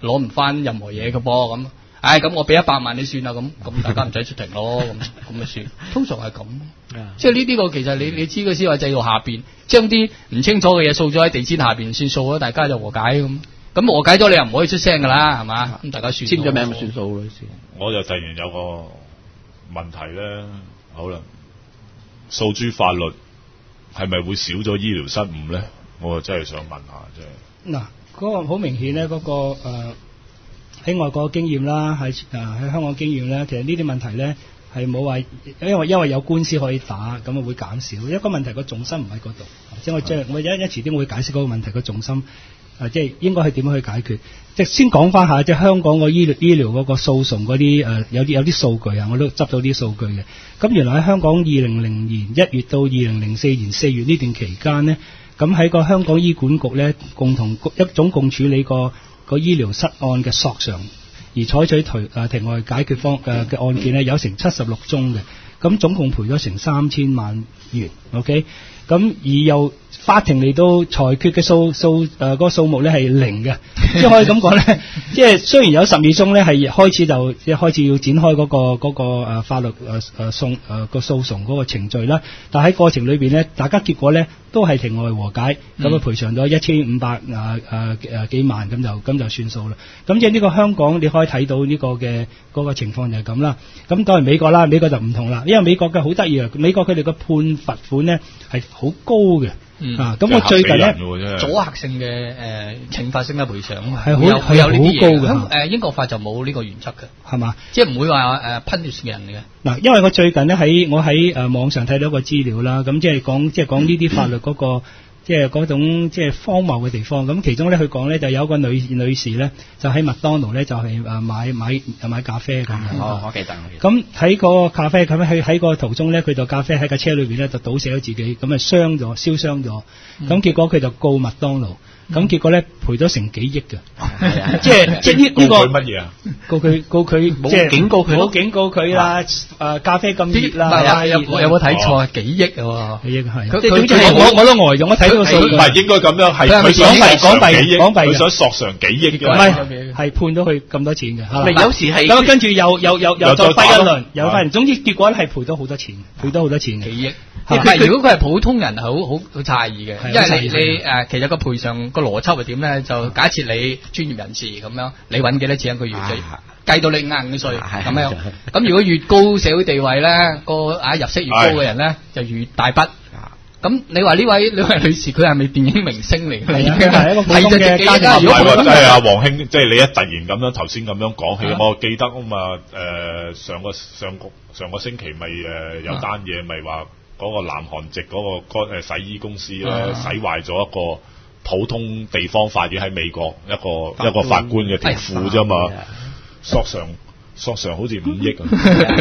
攞唔翻任何嘢嘅噃咁。咁我俾100萬你算啦，咁大家唔使出庭咯，咁咪算。通常係咁，即係呢啲個其實你知個司法制度下邊，將啲唔清楚嘅嘢掃咗喺地氈下邊算數啦，大家就和解咁。咁和解咗你又唔可以出聲噶啦，係嘛？咁大家算簽咗名咪算數咯。 我就突然有個問題咧，好啦，訴諸法律係咪會少咗醫療失誤咧？我真係想問下啫。 嗱，嗰個好明顯咧，嗰個喺外國經驗啦，喺香港經驗咧，其實呢啲問題咧係冇話，因為有官司可以打，咁啊會減少。一個問題個重心唔喺嗰度，即係我一遲啲我會解釋嗰個問題個重心，即係應該係點樣去解決。即係先講翻下，即係香港個醫療嗰個訴訟嗰啲有啲數據啊，我都執到啲數據嘅。咁原來喺香港2000年1月到2004年4月呢段期間呢，咁喺個香港醫管局咧總共處理個醫療失案嘅索償而採取庭外解決嘅案件咧，有成76宗嘅，咁總共賠咗成3000萬元。OK， 咁而又法庭嚟到裁決嘅嗰個數目咧係0嘅，即係可以咁講咧，即係雖然有12宗咧係開始要展開嗰個法律個訴訟嗰個程序啦，但喺過程裏邊咧，大家結果咧都係庭外和解，咁啊賠償咗1500幾萬，咁就算數啦。咁即係呢個香港你可以睇到呢個嘅嗰個情況就係咁啦。咁當然美國就唔同啦，因為美國嘅好得意啊，美國佢哋嘅判罰款咧係好高嘅。咁我最近咧阻嚇性嘅懲罰性嘅賠償係有呢啲嘢嘅。 英國法就冇呢個原則嘅， 係嘛？ 即係唔會話punish人嘅。 嗱，因為我最近咧喺網上睇到一個資料啦，咁即係講呢啲法律嗰個即係嗰種即係荒謬嘅地方。咁其中咧佢講咧就有一個女士咧就喺麥當勞咧就係買咖啡咁樣。 我記得。 咁喺個咖啡咁喺個途中咧，佢就咖啡喺架車裏邊咧就倒瀉咗自己，咁啊燒傷咗。咁結果佢就告麥當勞。咁結果咧賠咗成幾億嘅，即係呢個乜嘢啊？ 告佢冇警告佢， 冇警告佢啦。咖啡咁熱啦， 有冇睇錯？幾億啊？ 幾億係。 佢我都呆咗，我睇到個數據。 唔係應該咁樣，係佢想港幣，佢想索償幾億嘅。 唔係，係判咗佢咁多錢嘅。 咪有時係咁跟住又再揮一輪，又揮。總之結果咧係賠咗好多錢，幾億。 如果佢係普通人，係好詫異嘅，因為你其實個賠償個邏輯係點咧？就假設你專業人士咁樣，你揾幾多錢一個月就計到你硬嘅稅咁樣。咁如果越高社會地位咧，入息越高嘅人咧，就越大筆。咁你話呢位女士，佢係咪電影明星嚟嘅？係一個普通嘅家庭。 唔係，即係阿黃兄，即係你一突然咁樣頭先咁樣講起，我記得啊嘛。上個星期咪有單嘢咪話。嗰個南韓籍嗰個洗衣公司咧，洗壞咗一個普通地方法院喺美國一個法官嘅條褲啫嘛，索償好似5億啊，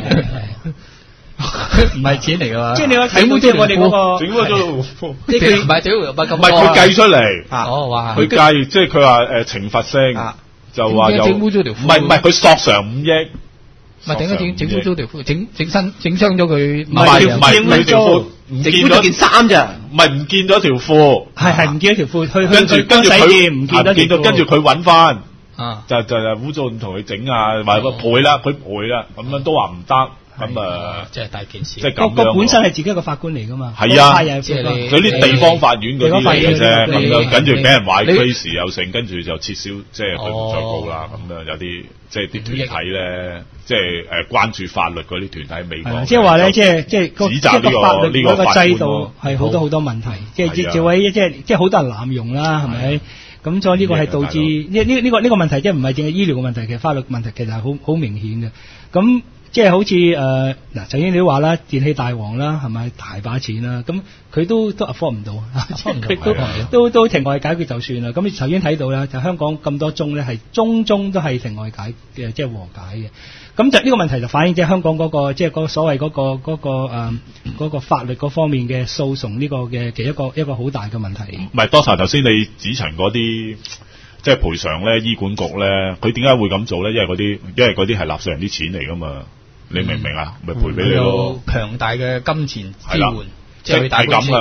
唔係錢嚟㗎嘛， 即係你話睇冇即係我哋嗰個整污咗條褲， 即係唔係整污唔係咁， 唔係佢計出嚟， 佢計即係佢話懲罰性就話有整污咗條褲， 唔係佢索償5億。 咪整污咗條褲，整傷咗佢。 唔係佢條褲唔見咗件衫咋？ 唔係唔見咗條褲，係唔見咗條褲。 跟住佢唔見到， 跟住佢揾翻，就污糟唔同佢整啊，話賠啦，佢賠啦，咁樣都話唔得。咁即係大件事。 即係咁樣。 本身係自己一個法官嚟噶嘛。 係啊，即係佢啲地方法院嗰啲嚟嘅啫。咁樣跟住俾人話 case 又成，跟住就撤銷，即係佢唔再告啦。咁樣有啲即係啲團體咧，即係關注法律嗰啲團體美國。 即係話咧，即係指責呢個制度係好多問題，即係就位即係好多人濫用啦，係咪？咁所以呢個係導致呢個問題，即係唔係淨係醫療嘅問題，其實法律問題其實係好明顯嘅。咁即係好似嗱，頭先你都話啦，電器大王啦，係咪大把錢啦？咁佢都 afford 唔到，佢都庭外解決就算啦。咁你頭先睇到啦，就香港咁多宗咧，係宗都係庭外解嘅，即係和解嘅。咁就呢個問題就反映即係香港嗰個即係嗰所謂嗰個法律嗰方面嘅訴訟呢個嘅其一個好大嘅問題。 唔係多頭先你指陳嗰啲。即係賠償咧，醫管局咧，佢點解會咁做咧？因為嗰啲係納稅人啲錢嚟噶嘛，你明唔明啊？咪賠俾你咯。 強大嘅金錢支援， 即係咁噶。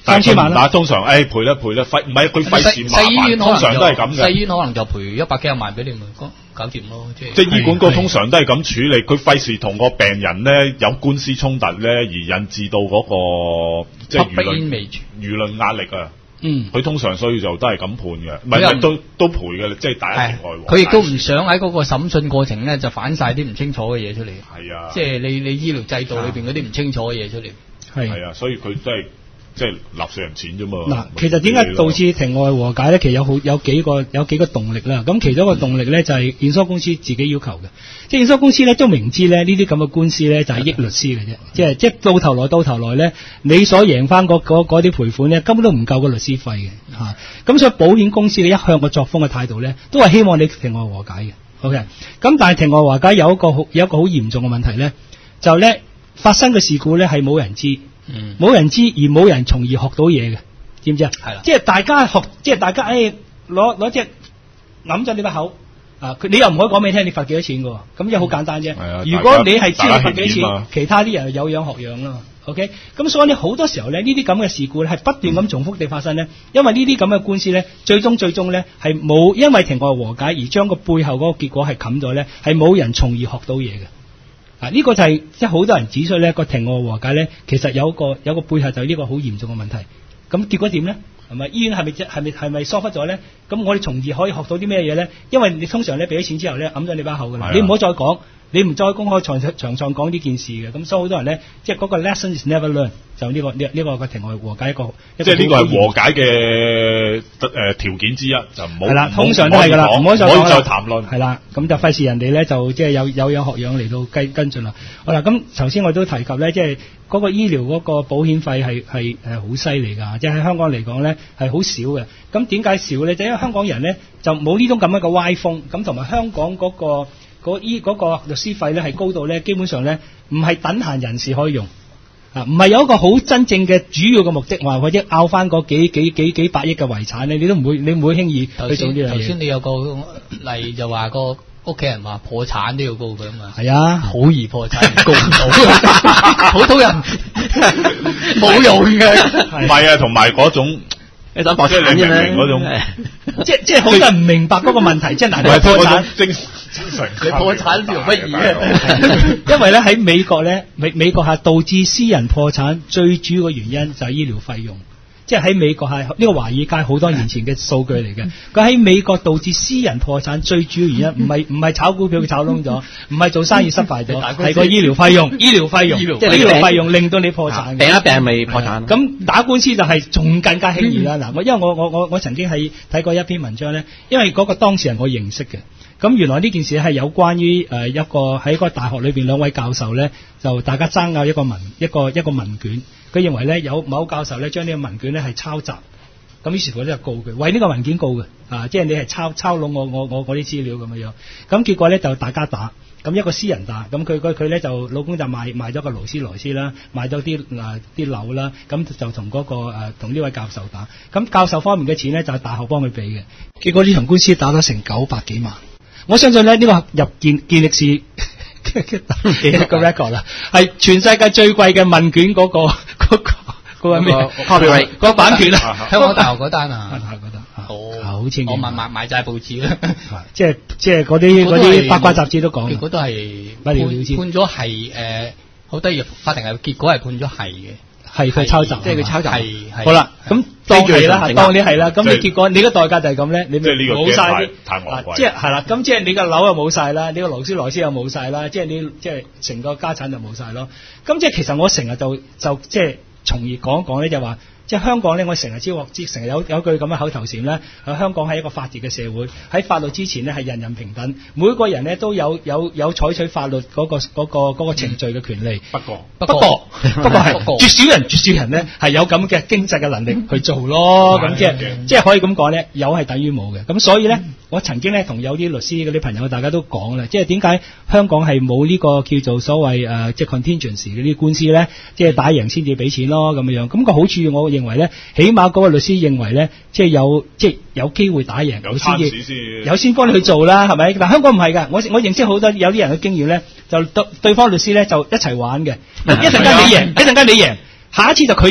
3000萬啦。 通常賠啦，費唔係佢費事麻煩，通常都係咁嘅。 細醫院可能就賠100幾廿萬俾你咪搞掂咯， 即係醫管局通常都係咁處理，佢費事同個病人咧有官司衝突咧，而引致到嗰個即係輿論壓力啊。佢通常所以就都係咁判嘅，唔係都賠嘅，即係大家庭外和。 佢亦都唔想喺嗰個審訊過程咧就反晒啲唔清楚嘅嘢出嚟。 係啊， 即係你醫療制度裏邊嗰啲唔清楚嘅嘢出嚟。 係啊，所以佢都係即係納稅人錢啫嘛。 嗱，其實點解導致庭外和解咧？其實有幾個動力啦。咁其中一個動力咧就係驗收公司自己要求嘅。即係驗收公司咧都明知咧呢啲咁嘅官司咧就係益律師嘅啫。即係到頭來咧，你所贏翻嗰啲賠款咧根本都唔夠個律師費嘅嚇。咁所以保險公司咧一向個作風嘅態度咧都係希望你庭外和解嘅。OK。咁但係庭外和解有一個好嚴重嘅問題咧，就咧發生嘅事故咧係冇人知。冇人知而冇人從而學到嘢嘅，知唔知啊？係啦，即係大家攞隻揞咗你把口啊！你又唔可以講俾你聽，你罰幾多錢嘅喎？咁又好簡單啫。如果你係知你罰幾多錢，其他啲人有樣學樣啦。OK， 咁所以呢好多時候咧，呢啲咁嘅事故咧係不斷咁重複地發生咧，因為呢啲咁嘅官司咧，最終咧係冇因為庭外和解而將個背後嗰個結果係冚咗咧，係冇人從而學到嘢嘅。呢個就係即係好多人指出咧個庭外和解咧，其實有個背後就係呢個好嚴重嘅問題。咁結果點咧？係咪醫院係咪疏忽咗咧？咁我哋從而可以學到啲咩嘢咧？因為你通常咧俾咗錢之後咧揞咗你把口㗎啦，你唔好再講，你唔再公開場上講呢件事嘅。咁所以好多人咧即係嗰個 lesson is never learned，就呢個個庭外和解一個即係呢個係和解嘅條件之一，就唔好係啦， 通常都係㗎啦，唔可以再談論係啦。咁就費事人哋咧就即係有樣學樣嚟到跟進啦。好啦，咁頭先我都提及咧，即係嗰個醫療嗰個保險費係好犀利㗎，即係喺香港嚟講咧係好少嘅。咁點解少咧？就因為香港人咧就冇呢種咁樣嘅歪風，咁同埋香港嗰個律師費咧係高到咧基本上咧唔係等閒人士可以用。唔係有一個好真正嘅主要嘅目的，或者拗翻嗰幾百億嘅遺產咧，你唔會輕易去做呢樣嘢。頭先你有個例就話個屋企人話破產都要告佢啊嘛。係啊，好易破產，告唔到，普通人冇用嘅。 唔係啊，同埋嗰種。你想破產啫咩？嗰種， 即係好多人唔明白嗰個問題，即係難道破產？ 精神， 你破產做乜嘢啊？ 因為咧喺美國咧，美國係導致私人破產最主要嘅原因就係醫療費用。即係喺美國係呢個華爾街好多年前嘅數據嚟嘅。佢喺美國導致私人破產最主要原因唔係炒股票佢炒窿咗，唔係做生意失敗咗，係個醫療費用。醫療費用令到你破產。 病一病咪破產。 咁打官司就係仲更加輕易啦。嗱，因為我曾經係睇過一篇文章咧，因為嗰個當事人我認識嘅。咁原來呢件事係有關於一個喺個大學裏邊兩位教授咧，就大家爭拗一個文卷。佢認為咧有某教授咧將呢個文卷咧係抄襲，咁於是乎咧就告佢，為呢個文件告嘅，即係你係抄窿我啲資料咁樣。咁結果咧就大家打，咁一個私人打，咁佢咧就老公就賣咗個勞斯萊斯啦，賣咗啲樓啦，咁就同同呢位教授打，咁教授方面嘅錢咧就係大學幫佢俾嘅，結果呢場官司打咗成900幾萬，我相信咧呢個入健力士。個 record 啦，係全世界最貴嘅問卷嗰個咩 copyright 個版權啊， 香港大學嗰單啊， 好似我買晒報紙啦， 即係嗰啲八卦雜誌都講， 結果都係判咗係好得意，法庭係結果係判咗係嘅。係佢抄襲， 即係佢抄襲。 係好啦，咁當你啦，當你係啦，咁你結果你嘅代價就係咁咧，你咪冇晒啲，即係係啦，咁即係你個樓又冇晒啦，你個勞斯萊斯又冇晒啦，即係你即係成個家產就冇晒咯。咁即係其實我成日就即係從而講一講咧，就話。即係香港咧，我成日成日有句咁嘅口頭禪咧，香港係一個法治嘅社會，喺法律之前咧係人人平等，每個人咧都有採取法律嗰個程序嘅權利。不過係絕少人咧係有咁嘅經濟嘅能力去做咯。咁即係可以咁講咧，有係等於冇嘅。咁所以咧，我曾經咧同有啲律師嗰啲朋友大家都講啦，即係點解香港係冇呢個叫做所謂即係 contingency 嗰啲官司咧，即係打贏先至俾錢咯咁樣。咁個好處我認為咧，起碼嗰個律師認為咧，即係有機會打贏，有先幫你去做啦，係咪？但香港唔係㗎，我認識好多有啲人嘅經驗咧，就對方律師咧就一齊玩嘅，一陣間你贏，下一次就佢贏。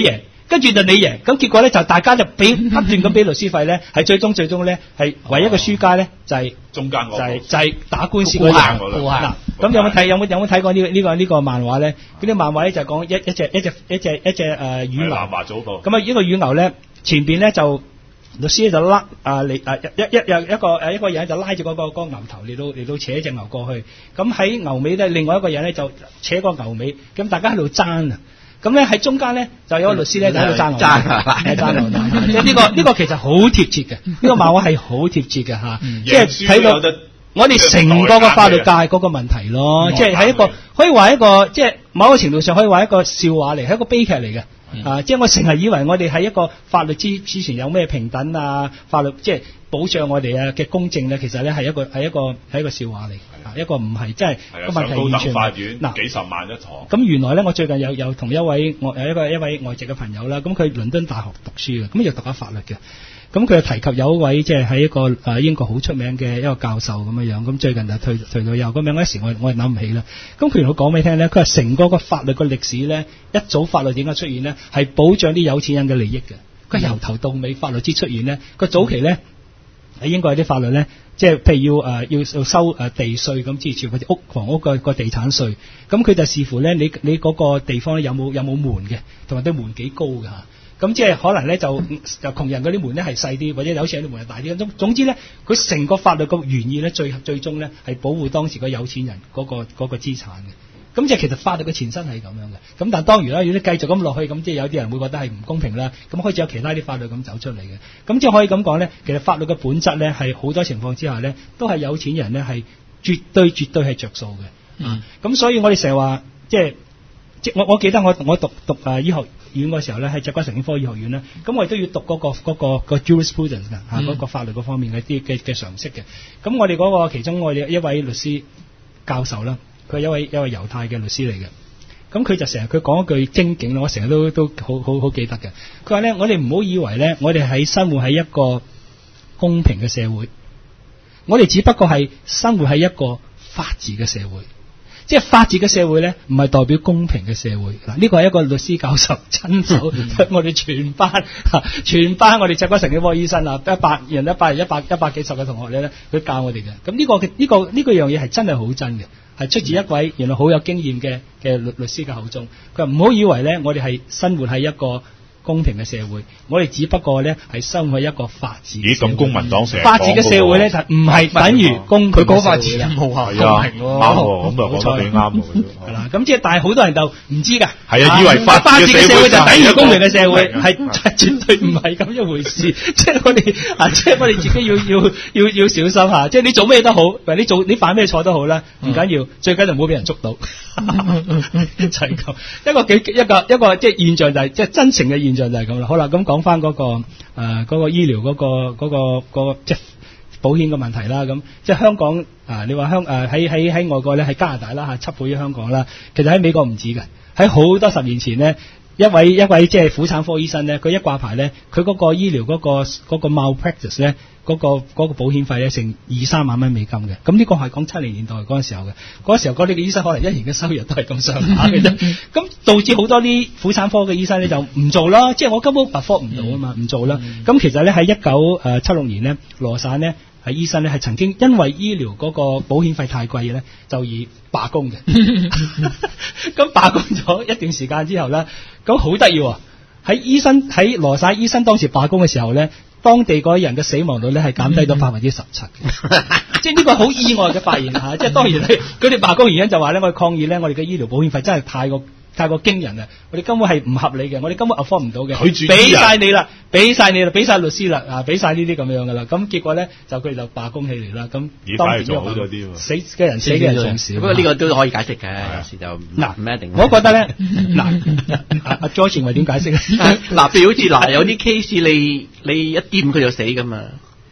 跟住就你贏，咁結果咧就大家就不斷咁俾律師費咧，係最終咧係唯一嘅輸家咧就係中間嗰就係打官司嗰顧個。 客嗱，咁有冇睇過呢個漫畫咧？嗰啲漫畫咧就講一隻乳牛。 南華早報。 咁啊，呢個乳牛咧前邊咧就律師咧就拉一個人就拉住嗰個牛頭嚟到扯隻牛過去。咁喺牛尾咧，另外一個人咧就扯個牛尾。咁大家喺度爭啊！咁咧喺中間咧就有個律師咧就喺度爭牛奶，即係呢個其實好貼切嘅，呢個漫畫係好貼切嘅嚇，即係睇到我哋成個法律界嗰個問題咯，即係喺一個可以話一個即係某個程度上可以話一個笑話嚟，係一個悲劇嚟嘅。即係我成日以為我哋喺一個法律之前有咩平等啊，法律即係保障我哋嘅公正咧，其實咧係一個笑話嚟，一個唔係即係個問題完全。上高等法院幾十萬一堂。咁原來咧，我最近有同一位外籍嘅朋友啦，咁佢倫敦大學讀書嘅，咁又讀緊法律嘅。咁佢又提及有一位即係喺一個英國好出名嘅一個教授咁樣，咁最近就退咗休。咁樣嗰時我係諗唔起啦。咁佢同我講俾你聽咧，佢話成個法律嘅歷史咧，一早法律點解出現咧，係保障啲有錢人嘅利益嘅。佢由頭到尾法律之出現咧，個早期咧喺英國有啲法律咧，即係譬如要收地稅咁之類，或者房屋個地產稅。咁佢就視乎咧你嗰個地方咧有冇門嘅，同埋啲門幾高㗎。咁即係可能咧就窮人嗰啲門咧係細啲，或者有錢人啲門係大啲。總之咧，佢成個法律個原意咧，最終咧係保護當時個有錢人嗰個資產嘅。咁即係其實法律嘅前身係咁樣嘅。咁但係當然啦，如果你繼續咁落去，咁即係有啲人會覺得係唔公平啦。咁開始有其他啲法律咁走出嚟嘅。咁即係可以咁講咧，其實法律嘅本質咧係好多情況之下咧，都係有錢人咧係絕對係着數嘅。咁所以我哋成日話即係我記得我讀醫學院嗰時候咧，喺脊骨神經科醫學院咧，咁我哋都要讀嗰個 jurisprudence 嘅嚇，嗰個法律嗰方面嘅啲嘅常識嘅。咁我哋嗰個其中我哋一位律師教授啦，佢係一位猶太嘅律師嚟嘅。咁佢就成日佢講一句精警啦，我成日都好記得嘅。佢話咧，我哋唔好以為咧，我哋喺生活喺一個公平嘅社會，我哋只不過係生活喺一個法治嘅社會。即係法治嘅社會咧，唔係代表公平嘅社會。嗱，呢個係一個律師教授親手我哋全班我哋脊骨神經科醫生啊，100人100幾十個同學咧，佢教我哋嘅。咁呢個樣嘢係真係好真嘅，係出自一位原來好有經驗嘅律師嘅口中。佢話唔好以為咧，我哋係生活喺一個公平嘅社會，我哋只不過咧係生活喺一個法治嘅社會。 咁公民黨成日法治嘅社會咧就唔係等於公平嘅社會。佢講法治冇話公平喎， 啱喎，咁就講得幾啱喎。 係啦，咁即係但係好多人就唔知㗎。 係啊，以為法治嘅社會就等於公平嘅社會，係絕對唔係咁一回事。即係我哋自己要小心下。即係你做咩都好，你犯咩錯都好啦，唔緊要，最緊要唔好俾人捉到。就係咁一個即係現象就係即係真誠嘅現象就係咁啦。好啦，咁講翻嗰個醫療嗰個即係保險嘅問題啦。咁即係香港你話喺外國咧，喺加拿大啦7倍於香港啦。其實喺美國唔止嘅，喺好多10年前咧，一位即係婦產科醫生咧，佢一掛牌咧，佢嗰個醫療嗰個 malpractice 咧，嗰個保險費咧成2-3萬蚊美金嘅。咁呢個係講70年代嗰陣時候嘅，嗰陣時候嗰啲嘅醫生可能一年嘅收入都係咁上下嘅啫。咁導致好多啲婦產科嘅醫生咧就唔做啦，即係我根本 afford 唔到啊嘛，唔做啦。咁其實咧喺1976年咧，羅省咧係醫生咧係曾經因為醫療嗰個保險費太貴咧，就而罷工嘅。咁罷工咗一段時間之後咧，咁好得意喎！喺羅省醫生當時罷工嘅時候咧，當地嗰啲人嘅死亡率咧係減低到17%。即係呢個好意外嘅發現嚇。即係當然佢哋罷工原因就話咧，我哋抗議咧，我哋嘅醫療保險費真係太過驚人啊！我哋根本係唔合理嘅，我哋根本 afford 唔到嘅。佢俾晒你啦，俾晒律師啦，俾晒呢啲咁樣噶啦。咁結果咧佢哋就罷工起嚟啦。咁當然做好咗啲，死嘅人仲少。 不過呢個都可以解釋嘅，有時就唔一定。 我覺得咧，阿 George 認為點解釋咧？ 譬如好似有啲 case 你一掂佢就死噶嘛。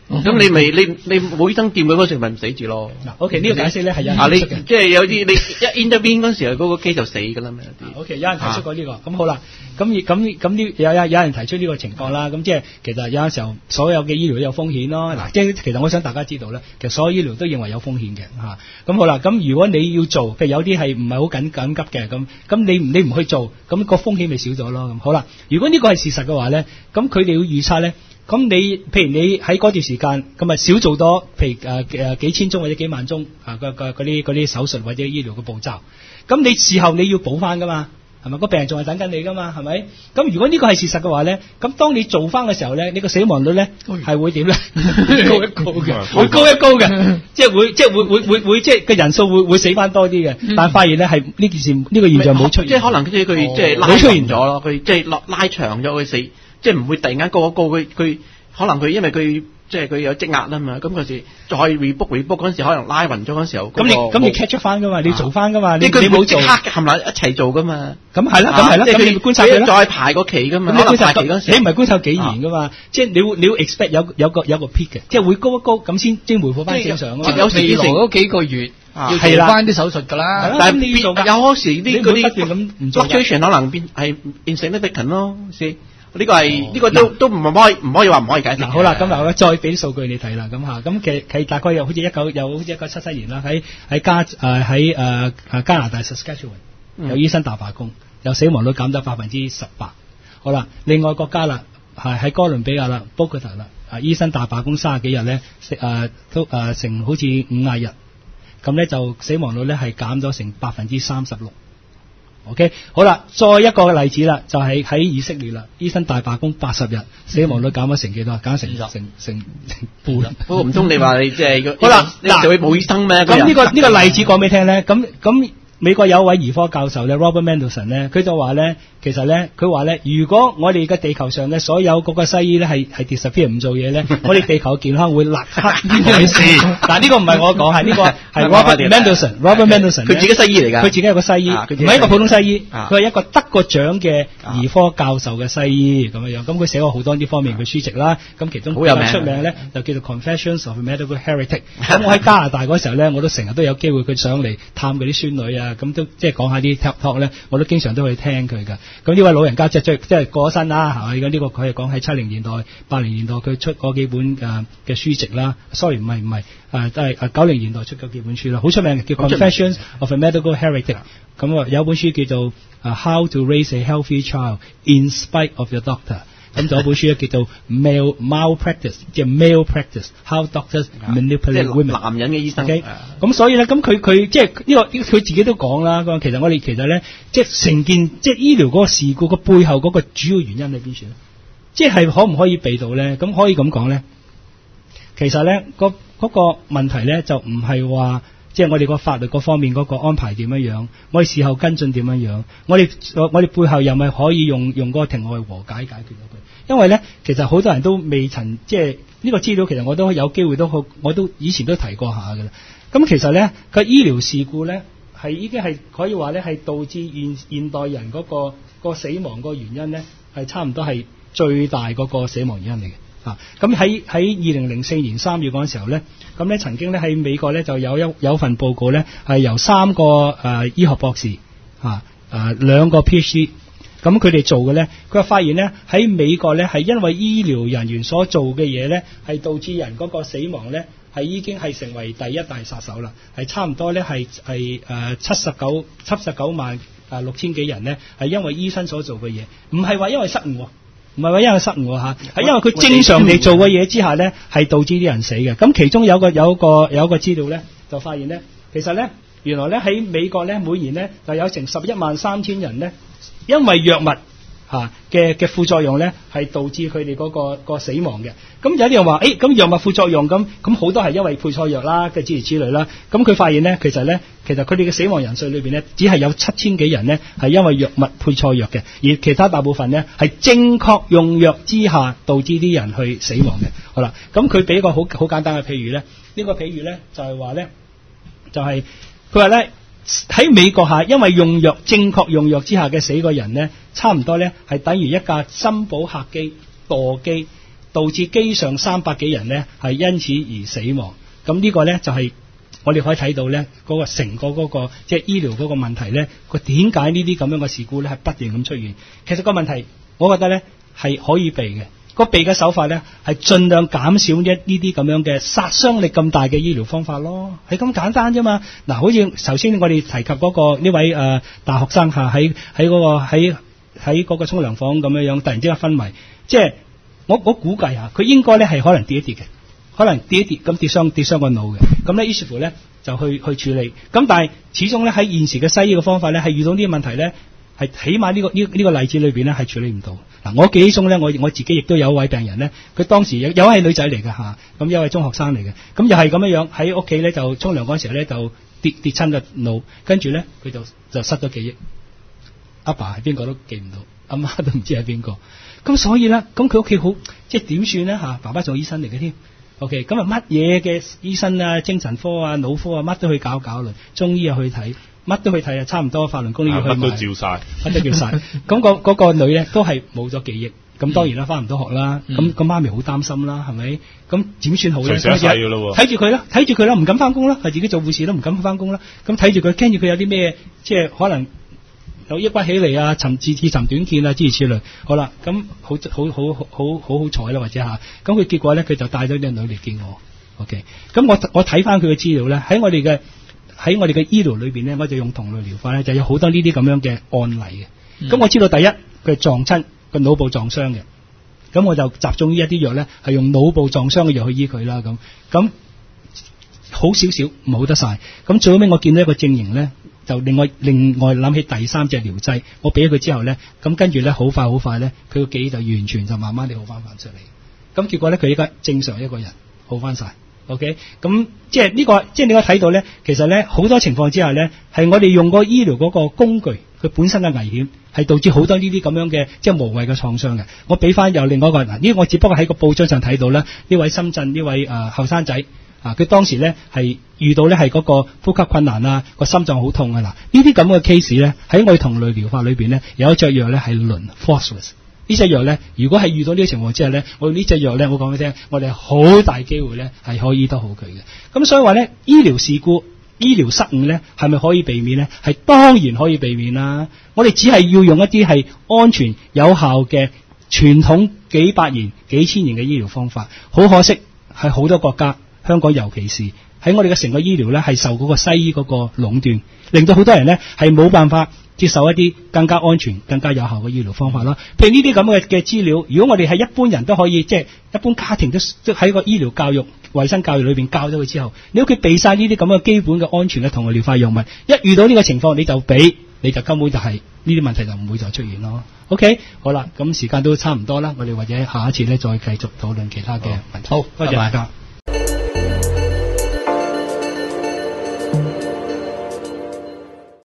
咁你咪你冇醫生掂佢嗰時咪唔死住咯。 嗱，OK 呢個解釋咧係有啊，你人提出嘅。 即係有啲你一 intervene 嗰時候嗰個機就死㗎啦嘛。有啲 OK 有人提出過呢個，咁好啦，咁呢有人提出呢個情況啦，咁即係其實有陣時候所有嘅醫療都有風險咯。嗱，即係其實我想大家知道咧，其實所有醫療都認為有風險嘅嚇。咁好啦，咁如果你要做，譬如有啲係唔係好緊急嘅，咁你唔去做，咁個風險咪少咗咯。咁好啦，如果呢個係事實嘅話咧，咁佢哋要預測咧。咁譬如你喺嗰段時間咁咪少做多，譬如幾千宗或者幾萬宗嗰啲手術或者醫療嘅步驟，咁你事後你要補翻噶嘛，係咪？個病人仲係等緊你噶嘛，係咪？咁如果呢個係事實嘅話咧，咁當你做翻嘅時候咧，你個死亡率咧係會點咧？高一高嘅，會高一高嘅，即係會即係個人數會死翻多啲嘅，但係發現咧係呢件事呢個現象冇出現， 即係可能佢即係拉長咗咯，佢即係拉長咗佢死。即係唔會突然間高一高，佢可能佢因為佢即係佢有積壓啊嘛，咁嗰時再 rebook 嗰陣時，可能拉暈咗嗰陣時候， 咁你 catch 翻噶嘛，你做翻噶嘛，你冇做， 黑冚唪唥一齊做噶嘛， 咁係啦，即係佢觀察佢再排個期噶嘛， 你觀察期嗰時，你唔係觀察幾年噶嘛，即係你要 expect 有個 peak 嘅，即係會高一高咁先回復翻正常啊嘛， 有時嚟嗰幾個月要做翻啲手術㗎啦， 但係有時啲嗰啲咁唔做 fluctuation 可能係 insignificant 咯，先。呢個係呢個都唔可以話唔可以解釋。 嗱好啦，咁嗱我再俾啲數據你睇啦，咁嚇咁其實大概好似1977年啦，喺加拿大 Saskatchewan 有醫生大罷工，有死亡率減到18%。好啦，另外國家啦喺哥倫比亞啦 Bogota 啦，醫生大罷工30幾日咧，都成好似50日，咁咧就死亡率咧係減咗成36%。OK， 好啦，再一個例子啦，就係喺以色列啦，醫生大罷工80日，死亡率減咗成幾多？減成半啦。 不過唔通你話你即係好啦， 嗱，就會冇醫生咩？ 咁呢個例子講俾你聽咧，咁美國有一位兒科教授咧 ，Robert Mendelsohn 咧，佢就話咧，其實咧，佢話咧，如果我哋嘅地球上嘅所有嗰個西醫咧係 disappear 唔做嘢咧，我哋地球嘅健康會立刻改善。嗱呢個唔係我講，係呢個係 Robert Mendelsohn， 佢自己西醫嚟㗎， 佢自己係個西醫，唔係一個普通西醫，佢係一個得過獎嘅兒科教授嘅西醫咁樣樣。咁佢寫過好多呢方面嘅書籍啦，咁其中比較出名咧就叫做 Confessions of a Medical Heretic。咁我喺加拿大嗰時候咧，我都成日都有機會佢上嚟探佢啲孫女啊。咁都即係講下啲 talk 咧，我都經常都去聽佢噶。咁呢位老人家即係過咗身啦，係咪？咁呢個佢係講喺70年代、80年代佢出嗰幾本嘅書籍啦。Sorry， 唔係都係90年代出嗰幾本書啦，好出名嘅，叫 Confessions of a Medical Heretic。咁有本書叫做How to Raise a Healthy Child in Spite of Your Doctor。咁仲有本書咧叫做 Malpractice， 即係 Male Practice，How Doctors Manipulate Women。 男人嘅醫生。 咁所以咧，咁佢即係呢個佢自己都講啦。咁其實咧，即係成件即係醫療嗰個事故個背後嗰個主要原因喺邊處咧？即係可唔可以避到咧？咁可以咁講咧，其實咧嗰個問題咧就唔係話。即係我哋個法律嗰方面嗰個安排點樣，我哋事後跟進點樣，我哋背後又咪可以用嗰個庭外和解決到佢？因為咧，其實好多人都未曾即係呢個資料，其實我都有機會我都以前都提過下㗎啦。咁其實咧，個醫療事故咧係已經係可以話咧係導致現代人嗰個死亡個原因咧係差唔多係最大嗰個死亡原因嚟嘅。咁喺2004年3月嗰陣時候咧，咁咧曾經咧喺美國咧就有份報告咧係由3個醫學博士2個 PhD， 咁佢哋做嘅咧，佢話發現咧喺美國咧係因為醫療人員所做嘅嘢咧係導致人嗰個死亡咧係已經係成為第一大殺手啦，係差唔多咧係79萬6千幾人咧係因為醫生所做嘅嘢，唔係話因為失誤。唔係話因為失誤嚇，係因為佢正常地做嘅嘢之下咧，係導致啲人死嘅。咁其中有個資料咧，就發現咧，其實咧原來咧喺美國咧每年咧就有成113000人咧，因為藥物嘅副作用咧係導致佢哋嗰個死亡嘅。咁有啲人話，咁藥物副作用咁好多係因為配錯藥啦嘅諸如此類啦。咁佢發現咧，其實佢哋嘅死亡人數裏邊咧，只係有7000幾人咧係因為藥物配錯藥嘅，而其他大部分咧係正確用藥之下導致啲人去死亡嘅。好啦，咁佢俾個好簡單嘅譬如咧，呢個譬如咧就係話咧，就係佢話咧喺美國下，因為正確用藥之下嘅死個人咧，差唔多咧係等於一架珍寶客機墮導致機上300幾人呢係因此而死亡。咁呢個呢，就係我哋可以睇到呢嗰個成個嗰個即係醫療嗰個問題呢，佢點解呢啲咁樣嘅事故呢係不斷咁出現？其實個問題，我覺得呢係可以避嘅。個避嘅手法呢係盡量減少呢啲咁樣嘅殺傷力咁大嘅醫療方法咯，係咁簡單啫嘛。嗱，好似頭先我哋提及嗰個呢位大學生嚇喺嗰個沖涼房咁樣突然之間昏迷，即係我估計下，佢應該咧係可能跌一跌嘅，可能跌一跌咁跌傷個腦嘅，咁咧於是乎咧就去處理。咁但係始終咧喺現時嘅西醫嘅方法咧係遇到呢個問題咧係起碼呢個例子裏邊咧係處理唔到。嗱，我記憶中咧我自己亦都有一位病人咧，佢當時有一位女仔嚟嘅嚇，咁一位中學生嚟嘅，咁又係咁樣喺屋企咧就沖涼嗰陣時咧就跌親個腦，跟住咧佢就失咗記憶，阿爸係邊個都記唔到，阿媽都唔知係邊個。咁所以咧，咁佢屋企好即係點算咧嚇？爸爸做醫生嚟嘅添 ，OK， 咁啊乜嘢嘅醫生啊、精神科啊、腦科啊，乜都去搞啦，中醫又去睇，乜都去睇啊，差唔多法輪功都要去買，乜都照晒。咁嗰個女咧都係冇咗記憶，咁當然啦，翻唔到學啦。咁媽咪好擔心啦，係咪？咁點算好咧？睇住佢啦，唔敢翻工啦，係自己做護士都唔敢翻工啦。咁睇住佢，驚住佢有啲咩，即係可能有抑鬱起嚟啊，自尋短見啊，諸如此類。好啦，咁好彩啦，或者嚇，咁佢結果咧，佢就帶咗啲女嚟見我。OK， 咁我睇翻佢嘅資料咧，喺我哋嘅醫療裏邊咧，我就用同類療法咧，就有好多呢啲咁樣嘅案例嘅。咁我知道第一佢撞親個腦部撞傷嘅，咁我就集中於一啲藥咧，係用腦部撞傷嘅藥去醫佢啦。咁好少少唔好得晒。咁最後尾我見到一個證型咧，就另外諗起第三隻療劑，我俾咗佢之後咧，咁跟住咧好快咧，佢個記憶就完全就慢慢地好翻出嚟。咁結果咧，佢依家正常一個人好翻晒。OK， 咁即係呢個，即係你可以睇到咧，其實咧好多情況之下咧，係我哋用個醫療嗰個工具，佢本身嘅危險係導致好多呢啲咁樣嘅即係無謂嘅創傷嘅。我俾翻有另外一個嗱，呢個我只不過喺個報章上睇到啦，呢位深圳呢位後生仔啊，佢當時咧係遇到咧係嗰個呼吸困難啊，個心臟好痛啊。嗱，呢啲咁嘅 case 咧喺我哋同類療法裏邊咧有一隻藥咧係輪 phosphorus。呢隻藥咧，如果係遇到呢個情況之下咧，我呢隻藥咧，我講俾你聽，我哋好大機會咧係可以醫得好佢嘅。咁所以話咧，醫療事故、醫療失誤咧，係咪可以避免咧？係當然可以避免啦。我哋只係要用一啲係安全有效嘅傳統幾百年、幾千年嘅醫療方法。好可惜係好多國家，香港尤其是喺我哋嘅成個醫療咧係受嗰個西醫嗰個壟斷，令到好多人咧係冇辦法接受一啲更加安全、更加有效嘅醫療方法啦。譬如呢啲咁嘅資料，如果我哋係一般人都可以，即係一般家庭都喺個醫療教育、衛生教育裏邊教咗佢之後，你屋企備晒呢啲咁嘅基本嘅安全嘅同類療法藥物，一遇到呢個情況你就俾，你就根本就係呢啲問題就唔會再出現咯。OK， 好啦，咁時間都差唔多啦，我哋或者下一次咧再繼續討論其他嘅問題。好，多謝大家。